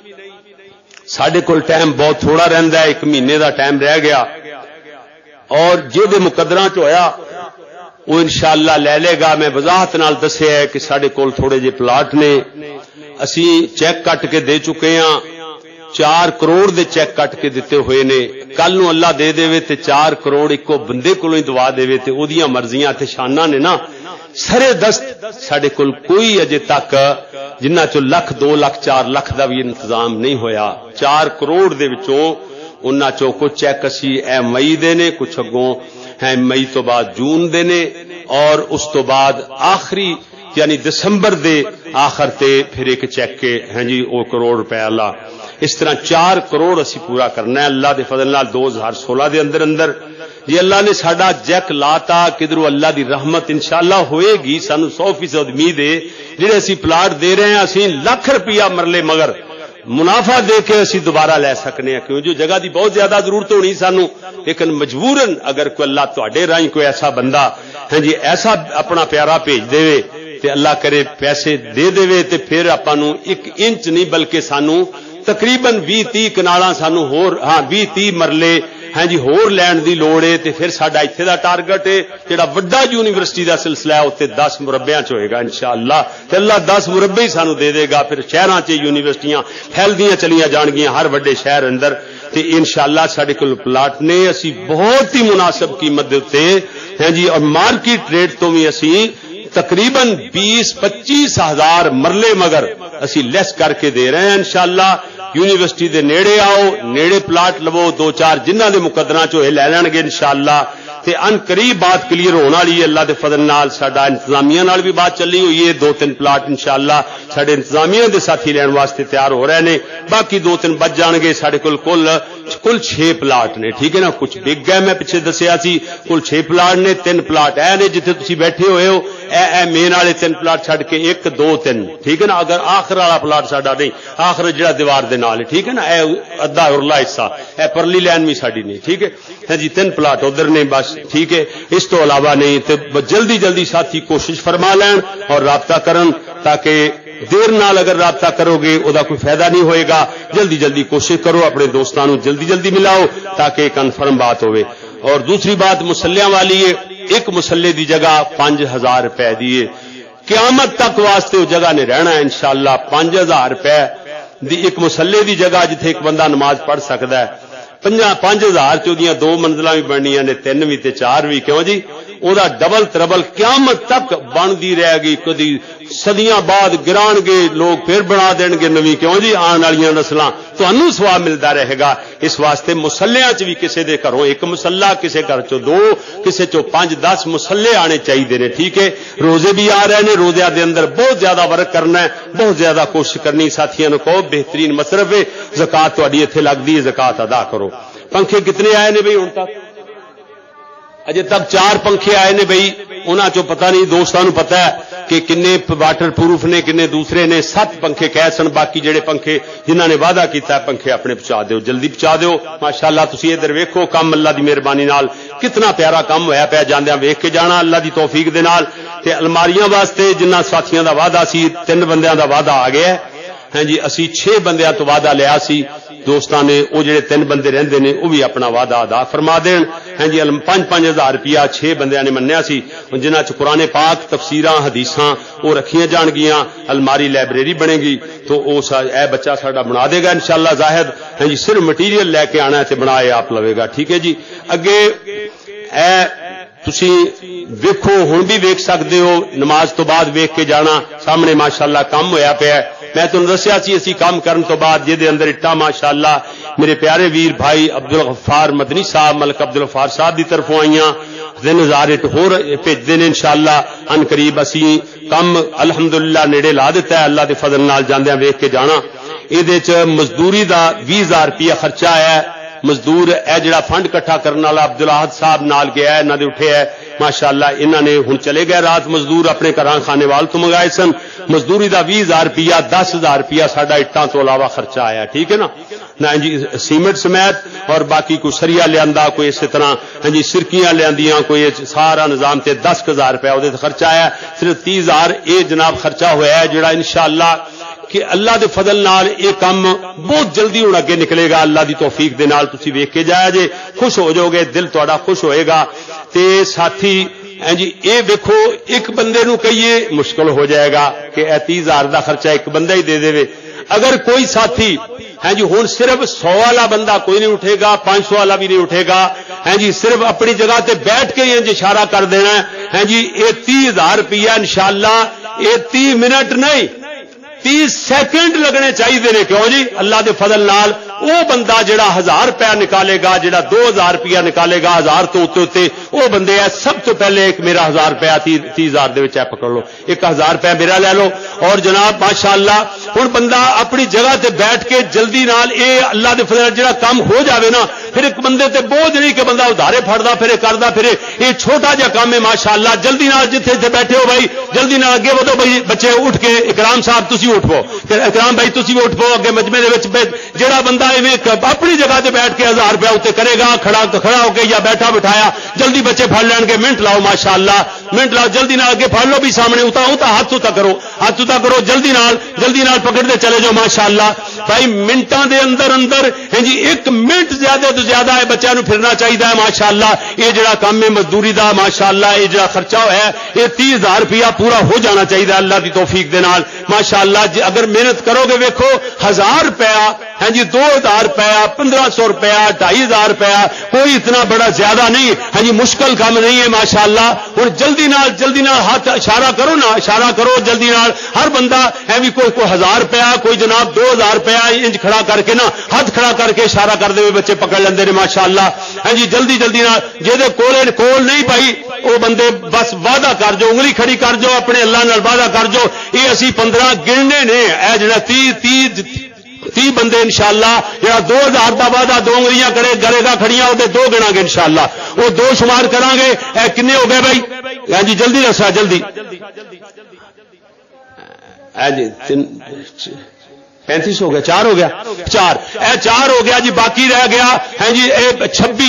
ساڈے کول ٹائم بہت تھوڑا رہندا ہے، ایک مہینے دا ٹائم رہ گیا، اور جہدے مقدراں چ ہویا وہ انشاءاللہ لے لے گا۔ میں وضاحت نال دسیا ہے کہ ساڈے کول تھوڑے جے پلاٹ نے، اسی چیک کٹ کے دے چکے ہاں، چار کروڑ دے چیک کٹ کے دیتے ہوئے نے، کل نو اللہ دے دے تے چار کروڑ ایکو بندے کولوں ہی دعا دے تے اودیاں مرضیاں تے شاناں نے نا، سرے دست ساڈے کول کوئی اجے تک جنہ چو لکھ دو لکھ چار لکھ دا بھی انتظام نہیں ہویا۔ چار کروڑ دے وچوں انہاں چو کچھ چیک اسی اے مئی دے نے، کچھ اگوں ہیں مئی تو بعد جون دے نے، اور اس تو بعد آخری یعنی دسمبر دے آخر تے پھر ایک چیک کے ہیں جی او کروڑ روپے اللہ، اس طرح چار کروڑ اسی پورا کرنا ہے اللہ دے فضل نال دو ہزار سولہ دے اندر اندر۔ جی اللہ نے ساڈا جیک لاتا کدھروں اللہ دی رحمت انشاءاللہ ہوئے گی، سانو سو فیصد امید ہے، جڑے اسی پلاٹ دے رہے ہیں اسی لاکھ روپیہ مرلے مگر منافع دے کے اسی دوبارہ لے سکنے ہیں، کیوں جو جگہ دی بہت زیادہ ضرورت ہونی سانو، لیکن مجبوراً اگر کوئی اللہ تواڈے راہیں کوئی ایسا بندہ ہاں جی ایسا اپنا پیارا بھیج دے تے اللہ کرے پیسے دے دے تے پھر اپاں نو ایک انچ نہیں بلکہ سانو تقریباً بھی تی کنالاں سانو ہور ہاں بھی تی مرلے ہاں جی ہور لین دی لوڑ ہے، تے پھر ساڈا ایتھے دا ٹارگٹ ہے جڑا وڈا یونیورسٹی دا سلسلہ ہے اوتے دس مربعاں چ ہوئے گا انشاءاللہ، تے اللہ دس مربع ہی سانو دے دے گا، پھر شہراں چ یونیورسٹیاں پھیلدیاں چلیاں جان گیاں ہر وڈے شہر اندر، تے انشاءاللہ ساڈے کول پلاٹ نے اسی بہت ہی مناسب قیمت دے تے ہاں جی، اور مارکیٹ ریٹ تو بھی اسی تقریباً بیس پچیس ہزار مرلے مگر اسی لیس کر کے دے رہے ہیں انشاءاللہ۔ یونیورسٹی دے نیڑے آؤ، نیڑے پلاٹ لو، دو چار جنہ دے مقدراں چو لے لین گے انشاءاللہ، تے ان قریب بات کلیئر ہونے والی ہے اللہ دے فضل نال۔ ساڈا انتظامیہ نال بھی بات چلی ہوئی ہے، دو تین پلاٹ انشاءاللہ ساڈے انتظامیہ دے ساتھی لین واسطے تیار ہو رہے نے، باقی دو تین بچ جان گے۔ ساڈے کول کل کل چھ پلاٹ نے، ٹھیک ہے نا، کچھ بک گئے میں پیچھے دسیا سی، کل چھ پلاٹ نے، تین پلاٹ اے نے جتھے تسی بیٹھے ہوئے ہو، اے اے مین والے تین پلاٹ چھڈ کے ایک دو تین، ٹھیک ہے نا، اگر آخر والا پلاٹ ساڈا نہیں، آخر جڑا دیوار دے نال ہے، ٹھیک ہے نا، اے ادھا ارلا حصہ، اے پرلی لین بھی ساڈی نہیں، ٹھیک ہے ہاں جی، تین پلاٹ ادھر نے بس، ٹھیک ہے، اس تو علاوہ نہیں، تے جلدی جلدی ساتھی کوشش فرما لین اور رابطہ کرن، تاکہ دیر نال اگر رابطہ کرو گے او دا کوئی فائدہ نہیں ہوئے گا، جلدی جلدی کوشش کرو اپنے دوستاں نو جلدی جلدی ملاؤ تاکہ کنفرم بات ہوئے۔ اور دوسری بات مسلیاں والی ہے، ایک مسلے دی جگہ پانچ ہزار روپے دیے، قیامت تک واسطے وہ جگہ نے رہنا ہے انشاءاللہ۔ پانچ ہزار روپے دی ایک مسلے دی جگہ جتھے ایک بندہ نماز پڑھ سکتا ہے، پانچ ہزار چودیاں دو منزلہ بھی بننیاں نے، تین بھی تے چار بھی، کیوں جی او دا ڈبل تربل قیامت تک بندی رہے گی، کدی صدیاں بعد گران گے لوگ پھر بنا دین گے نویں، کیوں جی آن والیاں نسلاں تانوں ثواب ملدا رہے گا۔ اس واسطے مسلیاں چ بھی کسے دے گھروں ایک مسلہ، کسے گھر چو دو، کسے چو پانچ دس مسلے آنے چاہیے نے، ٹھیک ہے۔ روزے بھی آ رہے ہیں، روزے دے اندر بہت زیادہ ورک کرنا ہے، بہت زیادہ کوشش کرنی، ساتھیاں نو کہو بہترین مصرف ہے، زکات تہاڈی ایتھے لگدی ہے، زکات ادا کرو۔ پنکھے کتنے آئے نے بھئی ہن تک؟ اجے تک چار پنکھے آئے نے بھئی، انہاں چو پتہ نہیں دوستاں نو پتہ ہے کہ کنے واٹر پروف نے، کنے دوسرے نے، سات پنکھے کہہ سن، باقی جڑے پنکھے جنہاں نے وعدہ کیتا ہے پنکھے اپنے پہنچا دیو، جلدی پہنچا دیو ماشاءاللہ۔ تسی ادھر ویکھو کم اللہ دی مہربانی نال کتنا پیارا کم ہویا پیا، جاندیاں ویکھ کے جانا اللہ دی توفیق دے نال۔ تے الماریاں واسطے جنہاں ساتھیاں دا وعدہ سی، تین بندیاں دا وعدہ آ گیا ہے ہاں جی، اسی چھ بندیاں تو وعدہ لیا سی دوستاں نے، او جڑے تین بندے رہندے نے او بھی اپنا وعدہ ادا فرما دین ہاں جی۔ پانچ پانچ ہزار روپیہ چھ بندیاں نے منیا سی، جنہاں چ قرآن پاک تفسیراں حدیثاں او رکھیاں جان گیاں، الماری لائبریری بنے گی، تو او اے بچہ ساڈا بنا دے گا انشاءاللہ زاہد ہاں جی، صرف مٹیریل لے کے آنا ہے تے بنائے آپ لوے گا، ٹھیک ہے جی۔ اگے اے تسی ویکھو، ہن بھی ویکھ سکدے ہو، نماز تو بعد ویکھ کے جانا، سامنے ماشاءاللہ کم ہویا پیا ہے۔ میں تمہیں دسیا سی اسی کام کرن تو بعد جہدے اندر اٹا ماشاءاللہ میرے پیارے ویر بھائی عبدالغفار مدنی صاحب، ملک عبدالغفار صاحب دی طرفوں آئیاں، تین ہزار اٹ ہور بھیجتے ہیں انشاءاللہ ان قریب۔ اسی کم الحمدللہ نیڑے لا دیتا ہے اللہ دے فضل نال، جاندیاں ویکھ کے جانا۔ یہ مزدوری دا بھی ہزار روپیہ خرچہ ہے، مزدور اے جڑا فنڈ کٹھا کرنے والا عبدالاحد صاحب نال گیا ہے، انہاں دے اٹھے ہے ماشاءاللہ، انہاں نے ہن چلے گئے رات مزدور اپنے گھراں کھانے وال تو منگائے سن، مزدوری دا بھی ہزار روپیہ، دس ہزار روپیہ ساڈا اٹاں تو علاوہ خرچہ آیا، ٹھیک ہے نا۔ نہ جی سیمنٹ سمیت اور باقی کوئی سریا لیا کوئی اسی طرح ہاں جی سرکیاں لیا کوئی سارا نظام تے دس ہزار روپیہ وہ خرچہ آیا صرف تیس ہزار یہ جناب خرچہ ہوا ہے جڑا انشاءاللہ کہ اللہ دے فضل نال یہ کام بہت جلدی ہوں اگے نکلے گا اللہ دی توفیق دے نال تسی ویکھ کے جایا جے خوش ہو جاؤ گے دل تہاڈا خوش ہوئے گا تے ساتھی ہاں جی یہ دیکھو ایک بندے نو کہیے مشکل ہو جائے گا کہ اے تیس ہزار دا خرچہ ایک بندہ ہی دے دے اگر کوئی ساتھی ہاں جی ہوں صرف سو والا بندہ کوئی نہیں اٹھے گا پانچ سو والا بھی نہیں اٹھے گا ہاں جی صرف اپنی جگہ تے بیٹھ کے یہ اشارہ کر دینا ہاں جی یہ تیس ہزار روپیہ انشاءاللہ یہ تیس منٹ نہیں تیس سیکنڈ لگنے چاہیے کیوں جی اللہ دے فضل نال وہ بندہ جڑا ہزار روپیہ نکالے گا جڑا دو ہزار روپیہ نکالے گا ہزار تو اتنے اتنے وہ بندے ہے سب تو پہلے ایک میرا ہزار روپیہ تیس ہزار دے وچ پکڑ لو ایک ہزار روپیہ میرا لے لو اور جناب ماشاءاللہ ہن بندہ اپنی جگہ تے بیٹھ کے جلدی نال اے اللہ دے فضل جڑا کام ہو جاوے نا پھر ایک بندے تے بوجھ نہیں کہ بندہ ادھارے پھڑدا پھرے کردا پھرے یہ چھوٹا جا کام ہے ماشاءاللہ جلدی نال جتھے جتھے بیٹھے ہو بھائی جلدی نال اگے ودو بھائی بچے اٹھ کے اکرام صاحب تسی اٹھ پو اکرام بھائی تسی اٹھ پو اگے مجمع دے وچ جڑا بندہ ایویں اپنی جگہ تے بیٹھ کے ہزار روپیہ اتنے کرے گا کھڑا تو کھڑا ہو کے یا بیٹھا بٹھایا جلدی بچے پھڑ لین گے منٹ لاؤ ماشاءاللہ منٹ لاؤ جلدی نال اگے پھڑ لو بھی سامنے اتا اتا ہاتھ اتا کرو ہاتھ اتا کرو جلدی نال جلدی نال پکڑتے چلے جاؤ ماشاءاللہ بھائی منٹاں دے اندر اندر ہاں جی ایک منٹ زیادہ تو زیادہ ہے بچوں نو پھرنا چاہیے ماشاءاللہ یہ جڑا کام ہے مزدوری دا ماشاءاللہ یہ جڑا خرچہ ہے یہ تیس ہزار روپیہ پورا ہو جانا چاہیے اللہ کی توفیق دے نال ماشاءاللہ جی اگر محنت کرو گے ویکھو ہزار روپیہ ہاں جی دو ہزار روپیہ پندرہ سو روپیہ ڈھائی ہزار روپیہ کوئی اتنا بڑا زیادہ نہیں ہاں جی مشکل کام نہیں ہے ماشاءاللہ اور جلدی نال جلدی نال ہاتھ اشارہ کرو نا اشارہ کرو جلدی نال ہر بندہ ہے بھی کوئی کوئی ہزار روپیہ کوئی جناب دو ہزار روپیہ انج کھڑا کر کے نا ہاتھ کھڑا کر کے اشارہ کرتے ہوئے بچے پکڑ لیندے نے ماشاءاللہ ہاں جی جلدی جلدی نال جہدے کول کول نہیں پائی وہ بندے بس وعدہ کر جو انگلی کھڑی کر جو اپنے اللہ نال وعدہ کر جو یہ اسی پندرہ گننے نے اے جڑا تی تی تی بندے انشاءاللہ جڑا دو ہزار دا وعدہ دو انگلیاں کرے کرے گا کھڑیاں وہ دو گنا گے انشاءاللہ وہ دو شمار کران گے اے کنے ہو گئے بھائی ہاں جی جلدی دسا جلدی اے جی پینتیس ہو گیا چار ہو گیا چار اے چار ہو گیا جی باقی رہ گیا ہے جی اے چھبی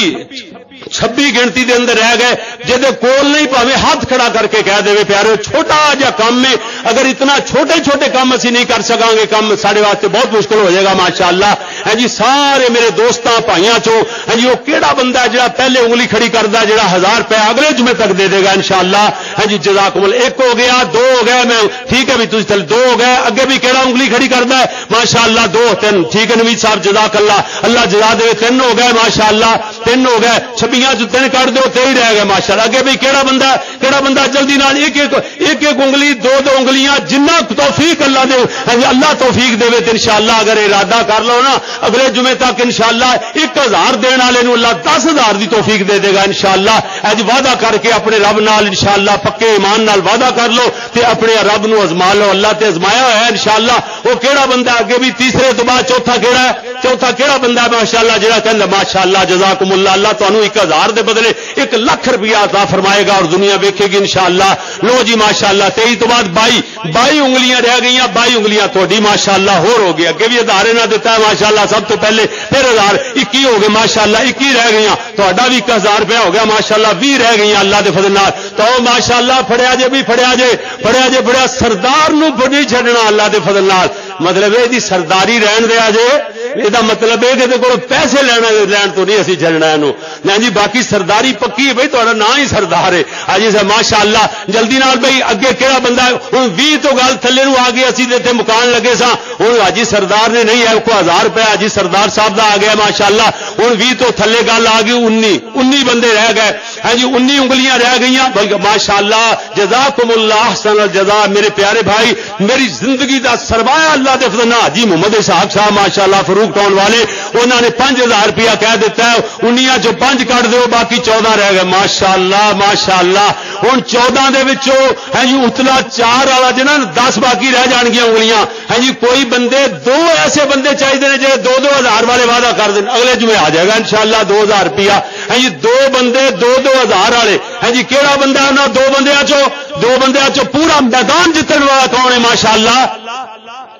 چھبی گنتی دے اندر رہ گئے جہدے کول نہیں پاوے ہاتھ کھڑا کر کے کہہ دے پیارے چھوٹا جا کام میں اگر اتنا چھوٹے چھوٹے کام اسی نہیں کر سکاں گے کام سارے واسطے بہت مشکل ہو جائے گا ماشاءاللہ ہے جی سارے میرے دوستاں بھائیاں چوں ہے جی وہ کیڑا بندہ ہے جڑا پہلے انگلی کھڑی کردا جڑا ہزار روپے اگلے جمعے تک دے دے گا انشاءاللہ ہے جی جزاکم اللہ ایک ہو گیا دو ہو گیا میں ٹھیک ہے بھی تسی چل دو ہو گئے اگے بھی کیڑا انگلی کھڑی کردا ہے ماشاءاللہ دو تین ٹھیک ہے نوید صاحب جزاک اللہ اللہ جزا دے تین ہو گئے ماشاءاللہ تین ہو گئے چھبیاں جو تین کر دو تے ہی رہ گئے ماشاءاللہ اگے بھی کیڑا بندہ کیڑا بندہ جلدی نال ایک ایک ایک ایک انگلی دو دو انگلیاں جنہ توفیق اللہ دے اللہ توفیق دے تے انشاءاللہ اگر ارادہ کر لو نا اگلے جمعے تک انشاءاللہ ایک ہزار دین والے نو اللہ دس ہزار دی توفیق دے دے گا انشاءاللہ اج وعدہ کر کے اپنے رب نال انشاءاللہ پکے ایمان نال وعدہ کر لو تے اپنے رب نو ازما لو اللہ تے ازمایا ہوا ہے انشاءاللہ وہ کیڑا بندہ اگے بھی تیسرے تو بعد چوتھا کیڑا ہے چوتھا کیڑا بندہ ہے ماشاءاللہ جڑا کہندا ماشاءاللہ جزاکم اللہ اللہ تانوں ایک ہزار دے بدلے ایک لاکھ روپیہ عطا فرمائے گا اور دنیا ویکھے گی انشاءاللہ لو جی ماشاءاللہ تیئی تو بعد بائی بائی انگلیاں رہ گئیاں بائی انگلیاں تھوڑی ماشاءاللہ ہور ہو گیا اگے بھی ادارے نہ دیتا ہے ماشاءاللہ سب تو پہلے پھر ہزار اکی ہو گئے ماشاءاللہ اکی رہ گئیاں تہاڈا بھی ایک ہزار روپیہ ہو گیا ماشاءاللہ بھی رہ گئیاں اللہ دے فضل نال تو ماشاءاللہ پھڑیا جے بھی پھڑیا جے پھڑیا جے پھڑیا سردار نو نہیں چھڈنا اللہ دے فضل نال مطلب ہے دی سرداری رہن دیا جے یہ مطلب ہے کہ کو پیسے لینا لین تو نہیں اسی چلنا ہے جی باقی سرداری پکی ہے بھائی تھوڑا نا ہی سردار ہے ہاں جی ماشاء اللہ جلدی نال بھائی اگے کہڑا بندہ ہے ہوں بھی تو گل تھلے نو آ گئی اسی تے مکان لگے سا ہوں حاجی سردار نے نہیں ہے کو ہزار روپیہ حاجی سردار صاحب دا آ گیا ماشاء اللہ ہوں بھی تو تھلے گل آ گئی انی انی بندے رہ گئے ہاں جی انی انگلیاں رہ گئی بلکہ ماشاء اللہ جزاکم اللہ احسن الجزا میرے پیارے بھائی میری زندگی دا سرمایہ اللہ دے فضل حاجی محمد اسحاق صاحب ماشاء اللہ فروخ ٹاؤن والے انہوں نے پانچ ہزار روپیہ کہہ دیتا ہے انیاں چو پانچ کٹ دو باقی چودہ رہ گئے ماشاء اللہ ماشاء اللہ ہوں چودہ دے وچوں ہے جی اتلا چار والا جنا دس باقی رہ جان گیا انگلیاں ہے جی کوئی بندے دو ایسے بندے چاہیے نے جی دو دو ہزار والے وعدہ کر دیں اگلے جمعے آ جائے گا انشاءاللہ دو ہزار روپیہ ہے جی دو بندے دو دو ہزار والے ہے جی کہڑا بندہ ہے دو بندے چو دو بندے چو پورا میدان جتن والا کون ہے ماشاء اللہ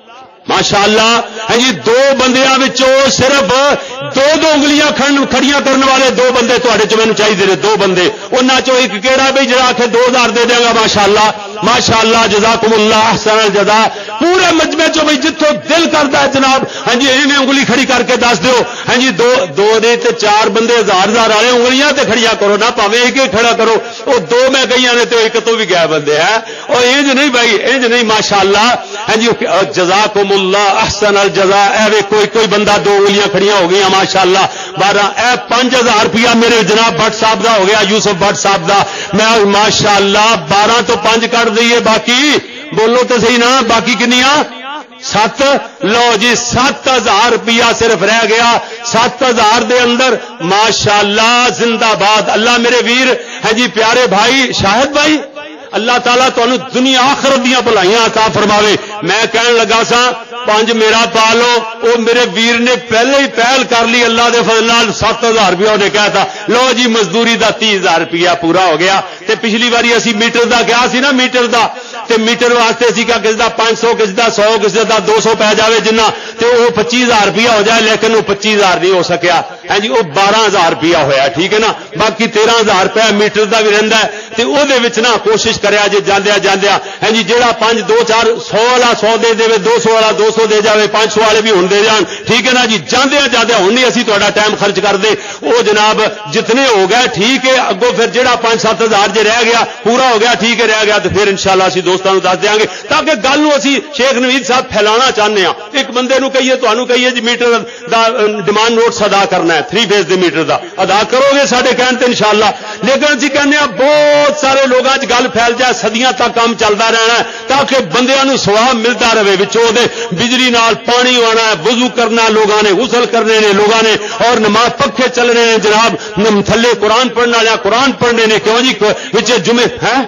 ماشاءاللہ ہے جی دو بندیاں وچوں صرف دو دو انگلیاں کھڑیاں کرنے والے دو بندے تواڈے چ مینوں چاہیے نے دو بندے انہاں چوں ایک کیڑا بھئی جڑا آکھے دو ہزار دے دے گا ماشاءاللہ ماشاءاللہ جزاکم اللہ احسن الجزاء پورے مجمع چوں بھئی جتھوں دل کردا ہے جناب ہاں جی ایویں انگلی کھڑی کر کے دس دیو ہاں جی دو دو دے تے چار بندے ہزار ہزار والے انگلیاں تے کھڑیاں کرو نہ پاویں ایک ہی کھڑا کرو او دو میں گئیاں نے تے ایک تو بھی گئے بندے ہیں او انج نہیں بھائی انج نہیں ماشاءاللہ ہاں جی جزاکم اللہ احسن الجزاء اے کوئی کوئی بندہ دو انگلیاں کھڑیاں ہو گئی ماشاءاللہ بارہ اے پانچ ہزار روپیہ میرے جناب بٹ صاحب دا ہو گیا یوسف بٹ صاحب دا میں ماشاءاللہ بارہ تو پانچ کر دئیے باقی بولو تو صحیح نا باقی کنیاں سات لو جی سات ہزار روپیہ صرف رہ گیا سات ہزار دے اندر ماشاءاللہ زندہ باد اللہ میرے ویر ہے جی پیارے بھائی شاہد بھائی اللہ تعالیٰ تو دنیا آخرت دیا بھلائیاں عطا فرماوے میں کہن لگا سا پانچ میرا پالو او میرے ویر نے پہلے ہی پہل کر لی اللہ دے فضل نال سات ہزار روپیہ نے کہا تھا لو جی مزدوری دا تیس ہزار روپیہ پورا ہو گیا تے پچھلی باری اسی میٹر دا کیا سی نا میٹر دا تے میٹر واسطے اسی کیا کسی دا پانچ سو کسی دا سو کسی دا دو سو پی جاوے جنہ تے وہ پچیس ہزار روپیہ ہو جائے لیکن وہ پچیس ہزار نہیں ہو سکیا ہے جی وہ بارہ ہزار روپیہ ہویا ٹھیک ہے نا باقی تیرہ ہزار روپیہ میٹر دا بھی رہندا ہے تے او دے وچ نا کوشش کریا جے جاندیا جاندیا ہے جی جیڑا پانچ دو چار سو والا سو دے دے دو سو والا دو سو دے جاوے پانچ سو والے بھی ہن دے جان ٹھیک ہے نا جی جاندیا جاندیا ہن نہیں اسی تہاڈا ٹائم خرچ کر دے او جناب جتنے ہو گئے ٹھیک ہے اگوں پھر جیڑا پانچ سات ہزار جے رہ گیا پورا ہو گیا ٹھیک ہے رہ گیا تو پھر انشاءاللہ اسی دوستاں نوں دس دیاں گے تاکہ گل نوں اسی شیخ نوید صاحب پھیلانا چاہنے ہاں ایک بندے نوں کہیے تانوں کہیے جی میٹر دا ڈیمانڈ نوٹس ادا کرنا ہے تھری فیز دے میٹر دا ادا کرو گے ساڈے کہن تے انشاءاللہ لیکن اسی کہنے ہاں بہت سارے لوگاں وچ گل پھیل جائے صدیاں تک کام چلدا رہنا ہے تاکہ بندیاں نوں ثواب ملدا رہے وچوں دے بجلی نال پانی آنا ہے وضو کرنا لوگاں نے غسل کرنے نے لوگاں نے اور نماز پکھے چلنے نے جناب تھلے قرآن پڑھنا یا قرآن پڑھنے نے کیوں جی وچ جمعے ہیں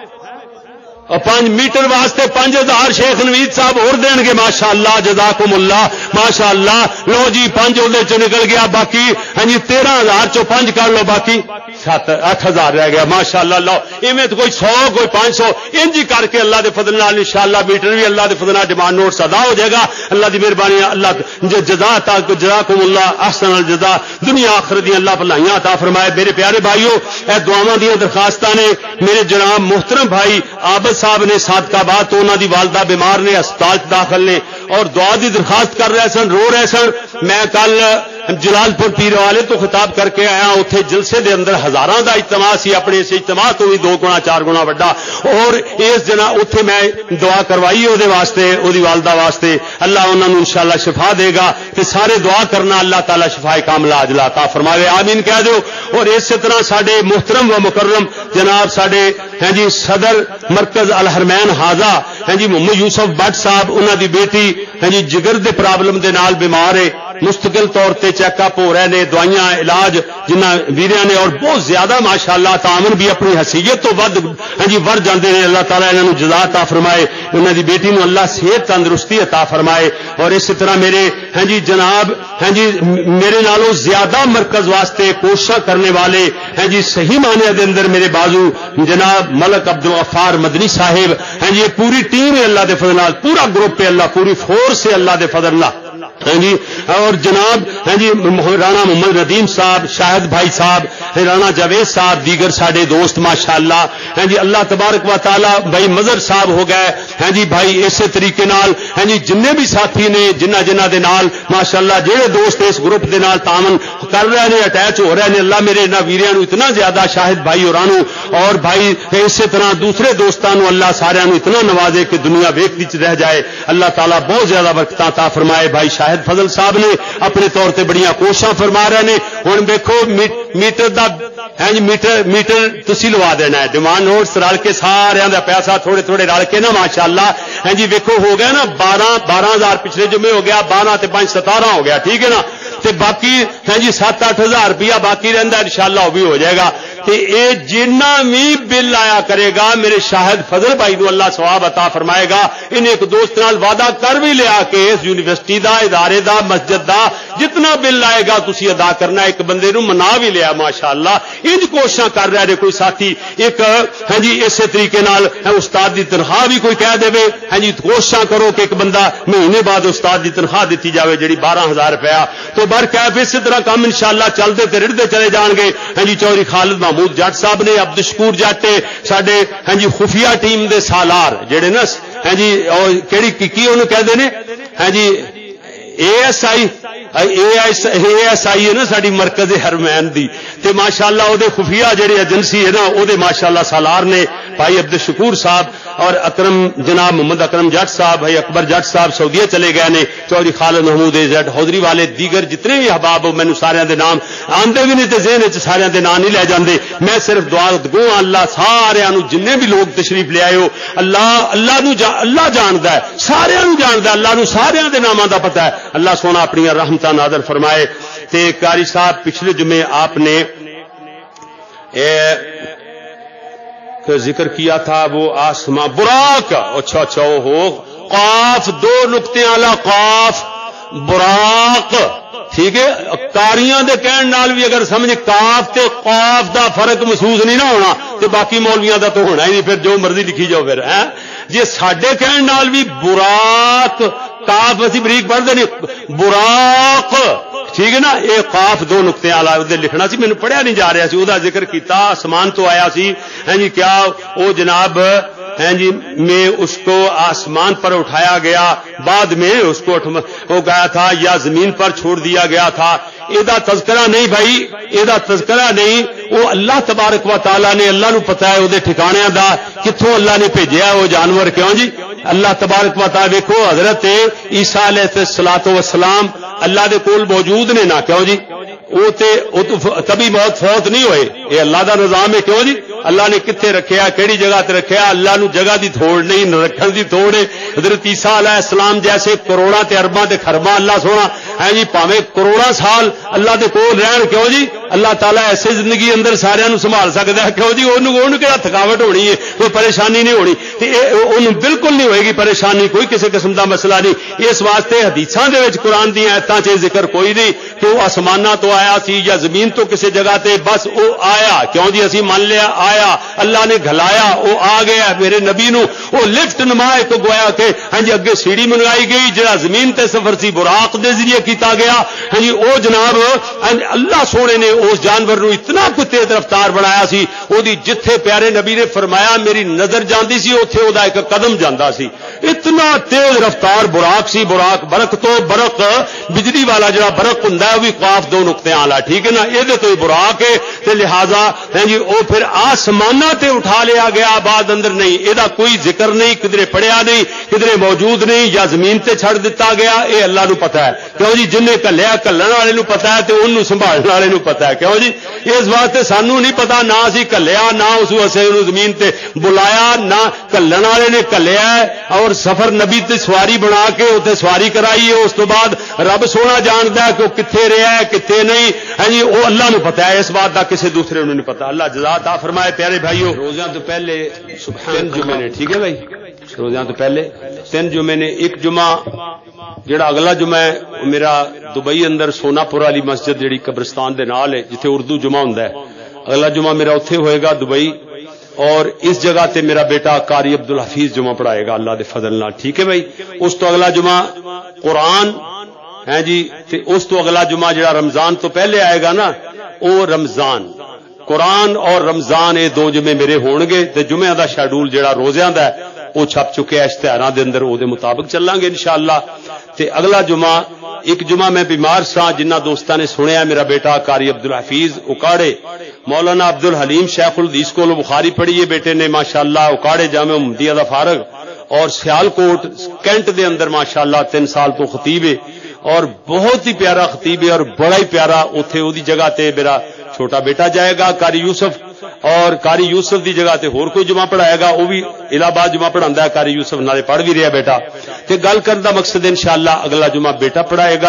اور پانچ میٹر واسطے پانچ ہزار شیخ نوید صاحب اور دین گے ماشاءاللہ جزاکم اللہ ماشاءاللہ لو جی پانچ اودے چ نکل گیا باقی ہاں جی تیرہ ہزار چو پانچ کر لو باقی سات اٹھ ہزار رہ گیا ماشاءاللہ لو ایویں تو کوئی سو کوئی پانچ سو انج کر کے اللہ دے فضل نال انشاءاللہ میٹر بھی اللہ دے فضل نال ڈیمانڈ نوٹس ادا ہو جائے گا اللہ دی مہربانی اللہ جزا تا جزاکم اللہ احسن الجزاء دنیا آخرت دی اللہ بھلائیاں عطا فرمائے میرے پیارے بھائیو اے دعاواں دی درخواستاں نے میرے جناب محترم بھائی عابد صاحب نے صادقہ بات تو انہاں دی والدہ بیمار نے ہسپتال داخل نے اور دعا دی درخواست کر رہے سن رو رہے سن میں کل جلال پور پیر والے تو خطاب کر کے آیا اتنے جلسے دے اندر ہزاراں دا اجتماع سی اپنے اس اجتماع تو بھی دو گنا چار گنا وڈا اور اس جنا اتنے میں دعا کروائی او دے واسطے او دی والدہ واسطے اللہ انہاں نوں انشاءاللہ شفا دے گا تے سارے دعا کرنا اللہ تعالی شفا کاملہ عاجلہ عطا فرماوے آمین کہہ دو اور اس طرح ساڈے محترم و مکرم جناب ساڈے ہیں جی صدر مرکز الحرمین حاضہ ہیں جی محمد یوسف بٹ صاحب انہاں دی بیٹی ہیں جی جگر دے پرابلم دے نال بیمار ہے مستقل طور تے چیک اپ ہو رہے نے دوائیاں علاج جنہ ویریاں نے اور بہت زیادہ ماشاءاللہ تعاون بھی اپنی حیثیت تو ود ہاں جی ور جاندے نے اللہ تعالی انہاں نوں جزا عطا فرمائے انہاں دی بیٹی نوں اللہ صحت تندرستی عطا فرمائے اور اس طرح میرے ہاں جی جناب ہاں جی میرے نالوں زیادہ مرکز واسطے کوشش کرنے والے ہیں جی صحیح معنی دے اندر میرے بازو جناب ملک عبد الغفار مدنی صاحب ہیں جی پوری ٹیم ہے اللہ دے فضل نال پورا گروپ ہے اللہ پوری فورس ہے اللہ دے فضل نال ہاں جی اور جناب ہاں جی رانا محمد ندیم صاحب شاہد بھائی صاحب رانا جاوید صاحب دیگر ساڈے دوست ماشاءاللہ ہاں جی اللہ تبارک و تعالی بھائی مظہر صاحب ہو گئے ہاں جی بھائی اسی طریقے نال ہاں جی جننے بھی ساتھی نے جنہ جنہ دے نال ماشاءاللہ جہے دوست اس گروپ دے نال تعاون کر رہے نے اٹیچ ہو رہے نے اللہ میرے انہاں ویریاں نوں اتنا زیادہ شاہد بھائی ہوراں نوں اور بھائی اسی طرح دوسرے دوستاں نوں اللہ سارے نوں اتنا نوازے کہ دنیا ویکھدی چ رہ جائے اللہ تعالی بہت زیادہ برکتاں عطا فرمائے بھائی شاہد فضل صاحب نے اپنے طور تے بڑیاں کوششاں فرما رہے نے ہن دیکھو میٹر دا ہے جی میٹر میٹر تسی لوا دینا ہے ڈیمانڈ نوٹس رل کے سارے دا پیسہ تھوڑے تھوڑے رل کے نا ماشاءاللہ ہے جی ویکھو ہو گیا نا بارہ بارہ ہزار پچھلے جمعے ہو گیا بارہ تے پانچ ستارہ ہو گیا ٹھیک ہے نا تے باقی ہے جی سات اٹھ ہزار روپیہ باقی رہندا انشاءاللہ وہ بھی ہو جائے گا تے اے جنہ بھی بل آیا کرے گا میرے شاہد فضل بھائی نو اللہ ثواب عطا فرمائے گا. انہیں ایک دوست نال وعدہ کر بھی لیا کہ اس یونیورسٹی دا ادارے دا مسجد دا جتنا بل آئے گا تسی ادا کرنا. ایک بندے نو منا بھی لیا ماشاءاللہ. انج کوششاں کر رہے نے کوئی ساتھی ایک ہاں جی اسی طریقے نال استاد دی تنخواہ بھی کوئی کہہ دے ہاں جی کوششاں کرو کہ ایک بندہ مہینے بعد استاد دی تنخواہ دیتی جاوے جڑی بارہ ہزار روپیہ. تو برکیف اسی طرح کام انشاءاللہ چلتے تے رڑتے چلے جان گے. ہاں جی چوہدری خالد محمود جٹ صاحب نے عبد الشکور جٹ ساڈے ہاں جی خفیہ ٹیم دے سالار جڑے نا ہاں جی اور کیڑی کی انہوں کہتے ہیں ہاں جی A S I A S I ہے نا ساری مرکز حرمین دی تے ماشاءاللہ او دے خفیہ جڑی ایجنسی ہے نا او دے ماشاءاللہ سالار نے بھائی عبد الشکور صاحب اور اکرم جناب محمد اکرم جٹ صاحب بھائی اکبر جٹ صاحب سعودیہ چلے گئے نے. چوہدری خالد محمود اے زیڈ حوضری والے دیگر جتنے بھی احباب مینوں سارے دے نام آندے بھی نہیں تے ذہن وچ سارے دے نام نہیں لے جاندے. میں صرف دعا گو اللہ سارے نو جننے بھی لوگ تشریف لے آئے ہو اللہ اللہ نو جا اللہ جاندا ہے سارے نو جاندا ہے اللہ نو سارے دے ناماں دا پتہ ہے. اللہ سونا اپنی رحمتاں نازل فرمائے. تے قاری صاحب پچھلے جمعے آپ نے ذکر کیا تھا وہ آسمان براق اچھا اچھا ہو قاف دو نقطے والا قاف براق ٹھیک ہے. کاریاں دے کہن نال بھی اگر سمجھ کاف تے قاف دا فرق محسوس نہیں نہ ہونا تے باقی مولویاں دا تو ہونا ہی نہیں پھر جو مرضی لکھی جاؤ پھر ہیں جی ساڈے کہن نال بھی براق کاف اسی بریک پڑھتے نہیں براق ٹھیک ہے نا. یہ قاف دو نقطے والا لکھنا سی مینوں پڑھیا نہیں جا رہا سی وہ ذکر کیتا آسمان تو آیا سی ہاں جی کیا وہ جناب ہیں جی میں اس کو آسمان پر اٹھایا گیا بعد میں اس کو ہو گیا تھا یا زمین پر چھوڑ دیا گیا تھا. ایدا تذکرہ نہیں بھائی ایدا تذکرہ نہیں وہ اللہ تبارک و تعالی نے اللہ نو پتا ہے وہ ٹھکانے دا کتوں اللہ نے بھیجیا وہ جانور کیوں جی اللہ تبارک و تعالی دیکھو حضرت عیسیٰ علیہ الصلوۃ والسلام اللہ دے کول موجود نے نا کیوں جی وہ تے کبھی موت فوت نہیں ہوئے یہ اللہ دا نظام ہے کیوں جی اللہ نے کتنے رکھیا کیڑی جگہ تے رکھیا اللہ نو جگہ دی تھوڑ نہیں رکھن دی تھوڑ ہے. حضرت عیسیٰ علیہ السلام جیسے کروڑاں تے ارباں تے خرباں اللہ سونا ہے جی پاویں کروڑاں سال اللہ دے کول رہن کیوں جی اللہ تعالیٰ ایسے زندگی اندر سارے نو سنبھال سکتا ہے کیوں جی انہوں کہڑا تھکاوٹ ہونی ہے کوئی پریشانی نہیں ہونی انہوں بالکل نہیں ہوئے گی پریشانی کوئی کسی قسم کا مسئلہ نہیں. اس واسطے حدیثاں دے وچ قرآن دی آیتاں چ ذکر کوئی نہیں کہ وہ آسماناں تو آیا سی یا زمین تو کسی جگہ تے بس وہ آیا کیوں جی اسی مان لیا آیا اللہ نے گھلایا وہ آ گیا میرے نبی نو وہ لفٹ نما ایک گویا کہ ہاں جی اگے سیڑھی منگائی گئی جڑا زمین تے سفر سی براق دے ذریعے کیتا گیا ہاں جی او جناب اللہ سونے نے اس جانور نو اتنا کوئی تیز رفتار بنایا سی او دی جتھے پیارے نبی نے فرمایا میری نظر جاندی سی اوتھے او دا ایک قدم جاندا سی اتنا تیز رفتار براق سی براق برق تو برق بجلی والا جڑا برق ہوندا ہے وہ بھی قاف دو نقطے والا ٹھیک ہے نا یہ تو براق ہے تے لہذا ہاں جی او پھر آسماناں تے اٹھا لیا گیا بعد اندر نہیں یہ کوئی ذکر نہیں کدھر پڑھیا نہیں کدھر موجود نہیں یا زمین تے چھڑ دیتا گیا اے اللہ نو پتہ ہے کیوں جی جن نے کلیا کلن والے نو پتہ ہے تے اونوں سنبھالنے والے نو پتہ ہے کیوں جی اس واسطے سانو نہیں پتا نہ اسی کلیا نہ اس اسے نو زمین تے بلایا نہ کلن والے نے کلیا اور سفر نبی تے سواری بنا کے اوتے سواری کرائی ہے اس تو بعد رب سونا جاندا ہے کہ کتھے رہیا ہے کتھے نہیں ہاں جی وہ اللہ نو پتہ ہے اس بات دا کسی دوسرے نو نہیں پتا. اللہ جزا عطا فرمائے. پیارے بھائیو روزیاں تو پہلے تین جمعے نے ٹھیک ہے بھائی روزیاں تو پہلے تین جمعے نے ایک جمعہ جڑا اگلا جمعہ ہے میرا دبئی اندر سونا پور والی مسجد جڑی قبرستان دے نال ہے جتھے اردو جمعہ ہوندا ہے اگلا جمعہ میرا اوتھے ہوئے گا دبئی اور اس جگہ تے میرا بیٹا قاری عبد الحفیظ جمعہ پڑھائے گا اللہ دے فضل نال ٹھیک ہے بھائی. اس تو اگلا جمعہ قرآن ہے جی تے اس تو اگلا جمعہ جڑا رمضان تو پہلے آئے گا نا او رمضان قرآن اور رمضان یہ دو جمعے میرے ہون گے تے جمعہ دا شیڈول جڑا روزیاں دا ہے وہ چھپ چکے اشتہاراں دے اندر او دے مطابق چلاں گے انشاءاللہ. تے اگلا جمعہ ایک جمعہ میں بیمار سا جنہ دوستاں نے سنیا میرا بیٹا قاری عبد الحفیظ اکاڑے مولانا عبد الحلیم شیخ الحدیث کو بخاری پڑھی ہے بیٹے نے ماشاءاللہ اکاڑے جامع محمدیہ دا فارغ اور سیالکوٹ کینٹ دے اندر ماشاءاللہ تین سال تو خطیب ہے اور بہت ہی پیارا خطیب ہے اور بڑا ہی پیارا اوتھے او دی جگہ تے میرا چھوٹا بیٹا جائے گا قاری یوسف اور قاری یوسف دی جگہ تے ہور کوئی جمعہ پڑھائے گا وہ بھی الہ آباد جمعہ پڑھاندا ہے قاری یوسف نالے پڑھ بھی رہا بیٹا تے گل کرن دا مقصد انشاءاللہ اگلا جمعہ بیٹا پڑھائے گا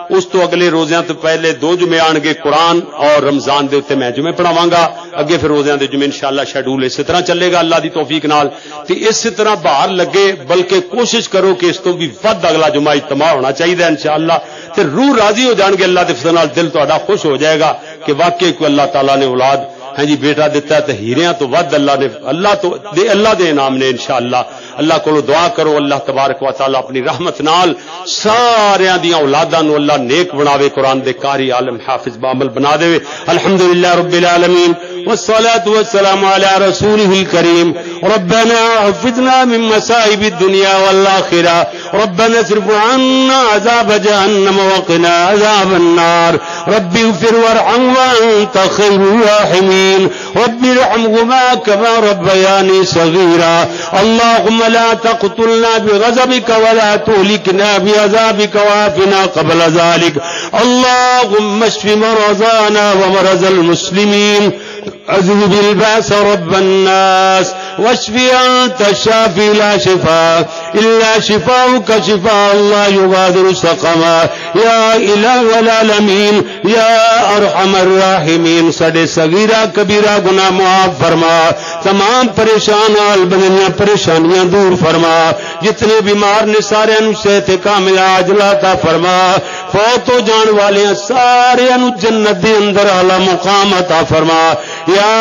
اس تو اگلے روزیاں تو پہلے دو جمعے آن گے قرآن اور رمضان دے اتنے میں جمعے پڑھاواں گا اگے پھر روزیاں دے جمعے انشاءاللہ شیڈول اسی طرح چلے گا اللہ دی توفیق نال تے اسی طرح باہر لگے بلکہ کوشش کرو کہ اس تو بھی ود اگلا جمعہ اجتماع ہونا چاہیے انشاءاللہ تے روح راضی ہو جان گے اللہ دے فضل نال دل تہاڈا خوش ہو جائے گا کہ واقعی کوئی اللہ تعالیٰ نے اولاد ہاں جی بیٹا دیتا ہے تے ہیریاں تو ود اللہ نے اللہ تو دے اللہ دے انعام نے انشاءاللہ اللہ کو دعا کرو اللہ تبارک و تعالی اپنی رحمت نال سارے دیاں اولاداں نو اللہ نیک بناوے قرآن دے قاری عالم حافظ بعمل بنا دے الحمدللہ رب العالمین والصلاة والسلام على رسوله الكريم ربنا حفظنا من مصائب الدنيا والآخرة ربنا اصرف عنا عذاب جهنم وقنا عذاب النار رب اغفر وارحم وأنت خير الراحمين رب ارحمهما كما ربياني صغيرا اللهم لا تقتلنا بغضبك ولا تهلكنا بعذابك وعافنا قبل ذلك اللهم اشف مرضانا ومرضى المسلمين اذهب الباس رب الناس واشف أنت الشافي لا شفاء إلا شفاؤك شفاء الله يغادر سقما يا إله العالمين يا أرحم الراحمين سڈے صغیرہ کبیرہ گناہ معاف فرما تمام پریشان حال بنیاں پریشانیاں دور فرما جتنے بیمار نے سارے نو صحت کامل عاجلہ عطا فرما فوت ہو جان والے سارے نو جنت دے اندر اعلی مقام عطا فرما یا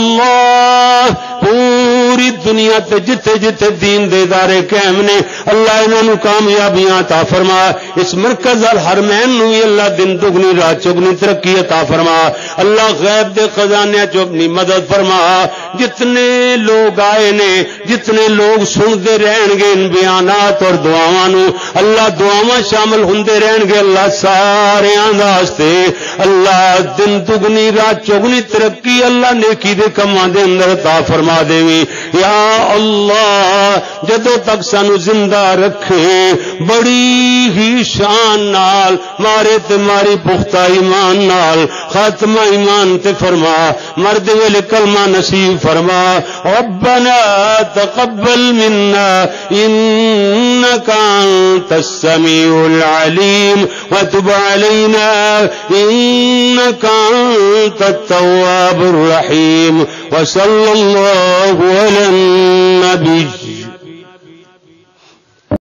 اللہ پوری دنیا تے جتھے جتھے دین دے ادارے قائم نے اللہ انہاں نو کامیابیاں عطا فرما اس مرکز الحرمین نو اللہ دن دگنی رات چگنی ترقی عطا فرما اللہ غیب دے خزانے چ اپنی مدد فرما جتنے لوگ آئے نے جتنے لوگ سنتے رہن گے ان بیانات اور دعاواں نو اللہ دعاواں شامل ہوندے رہن گے اللہ سارے واسطے اللہ دن دگنی رات چگنی ترقی اللہ نیکی دے کماں دے اندر عطا فرما دیویں یا اللہ جدوں تک سانو زندہ رکھے بڑی ہی شان نال مارے تے ماری پختہ ایمان نال خاتمہ ایمان تے فرما مرد ویلے کلمہ نصیب فرما ربنا تقبل منا انك انت السميع العليم وتب علينا انك انت التواب الرحيم وصلى الله على النبي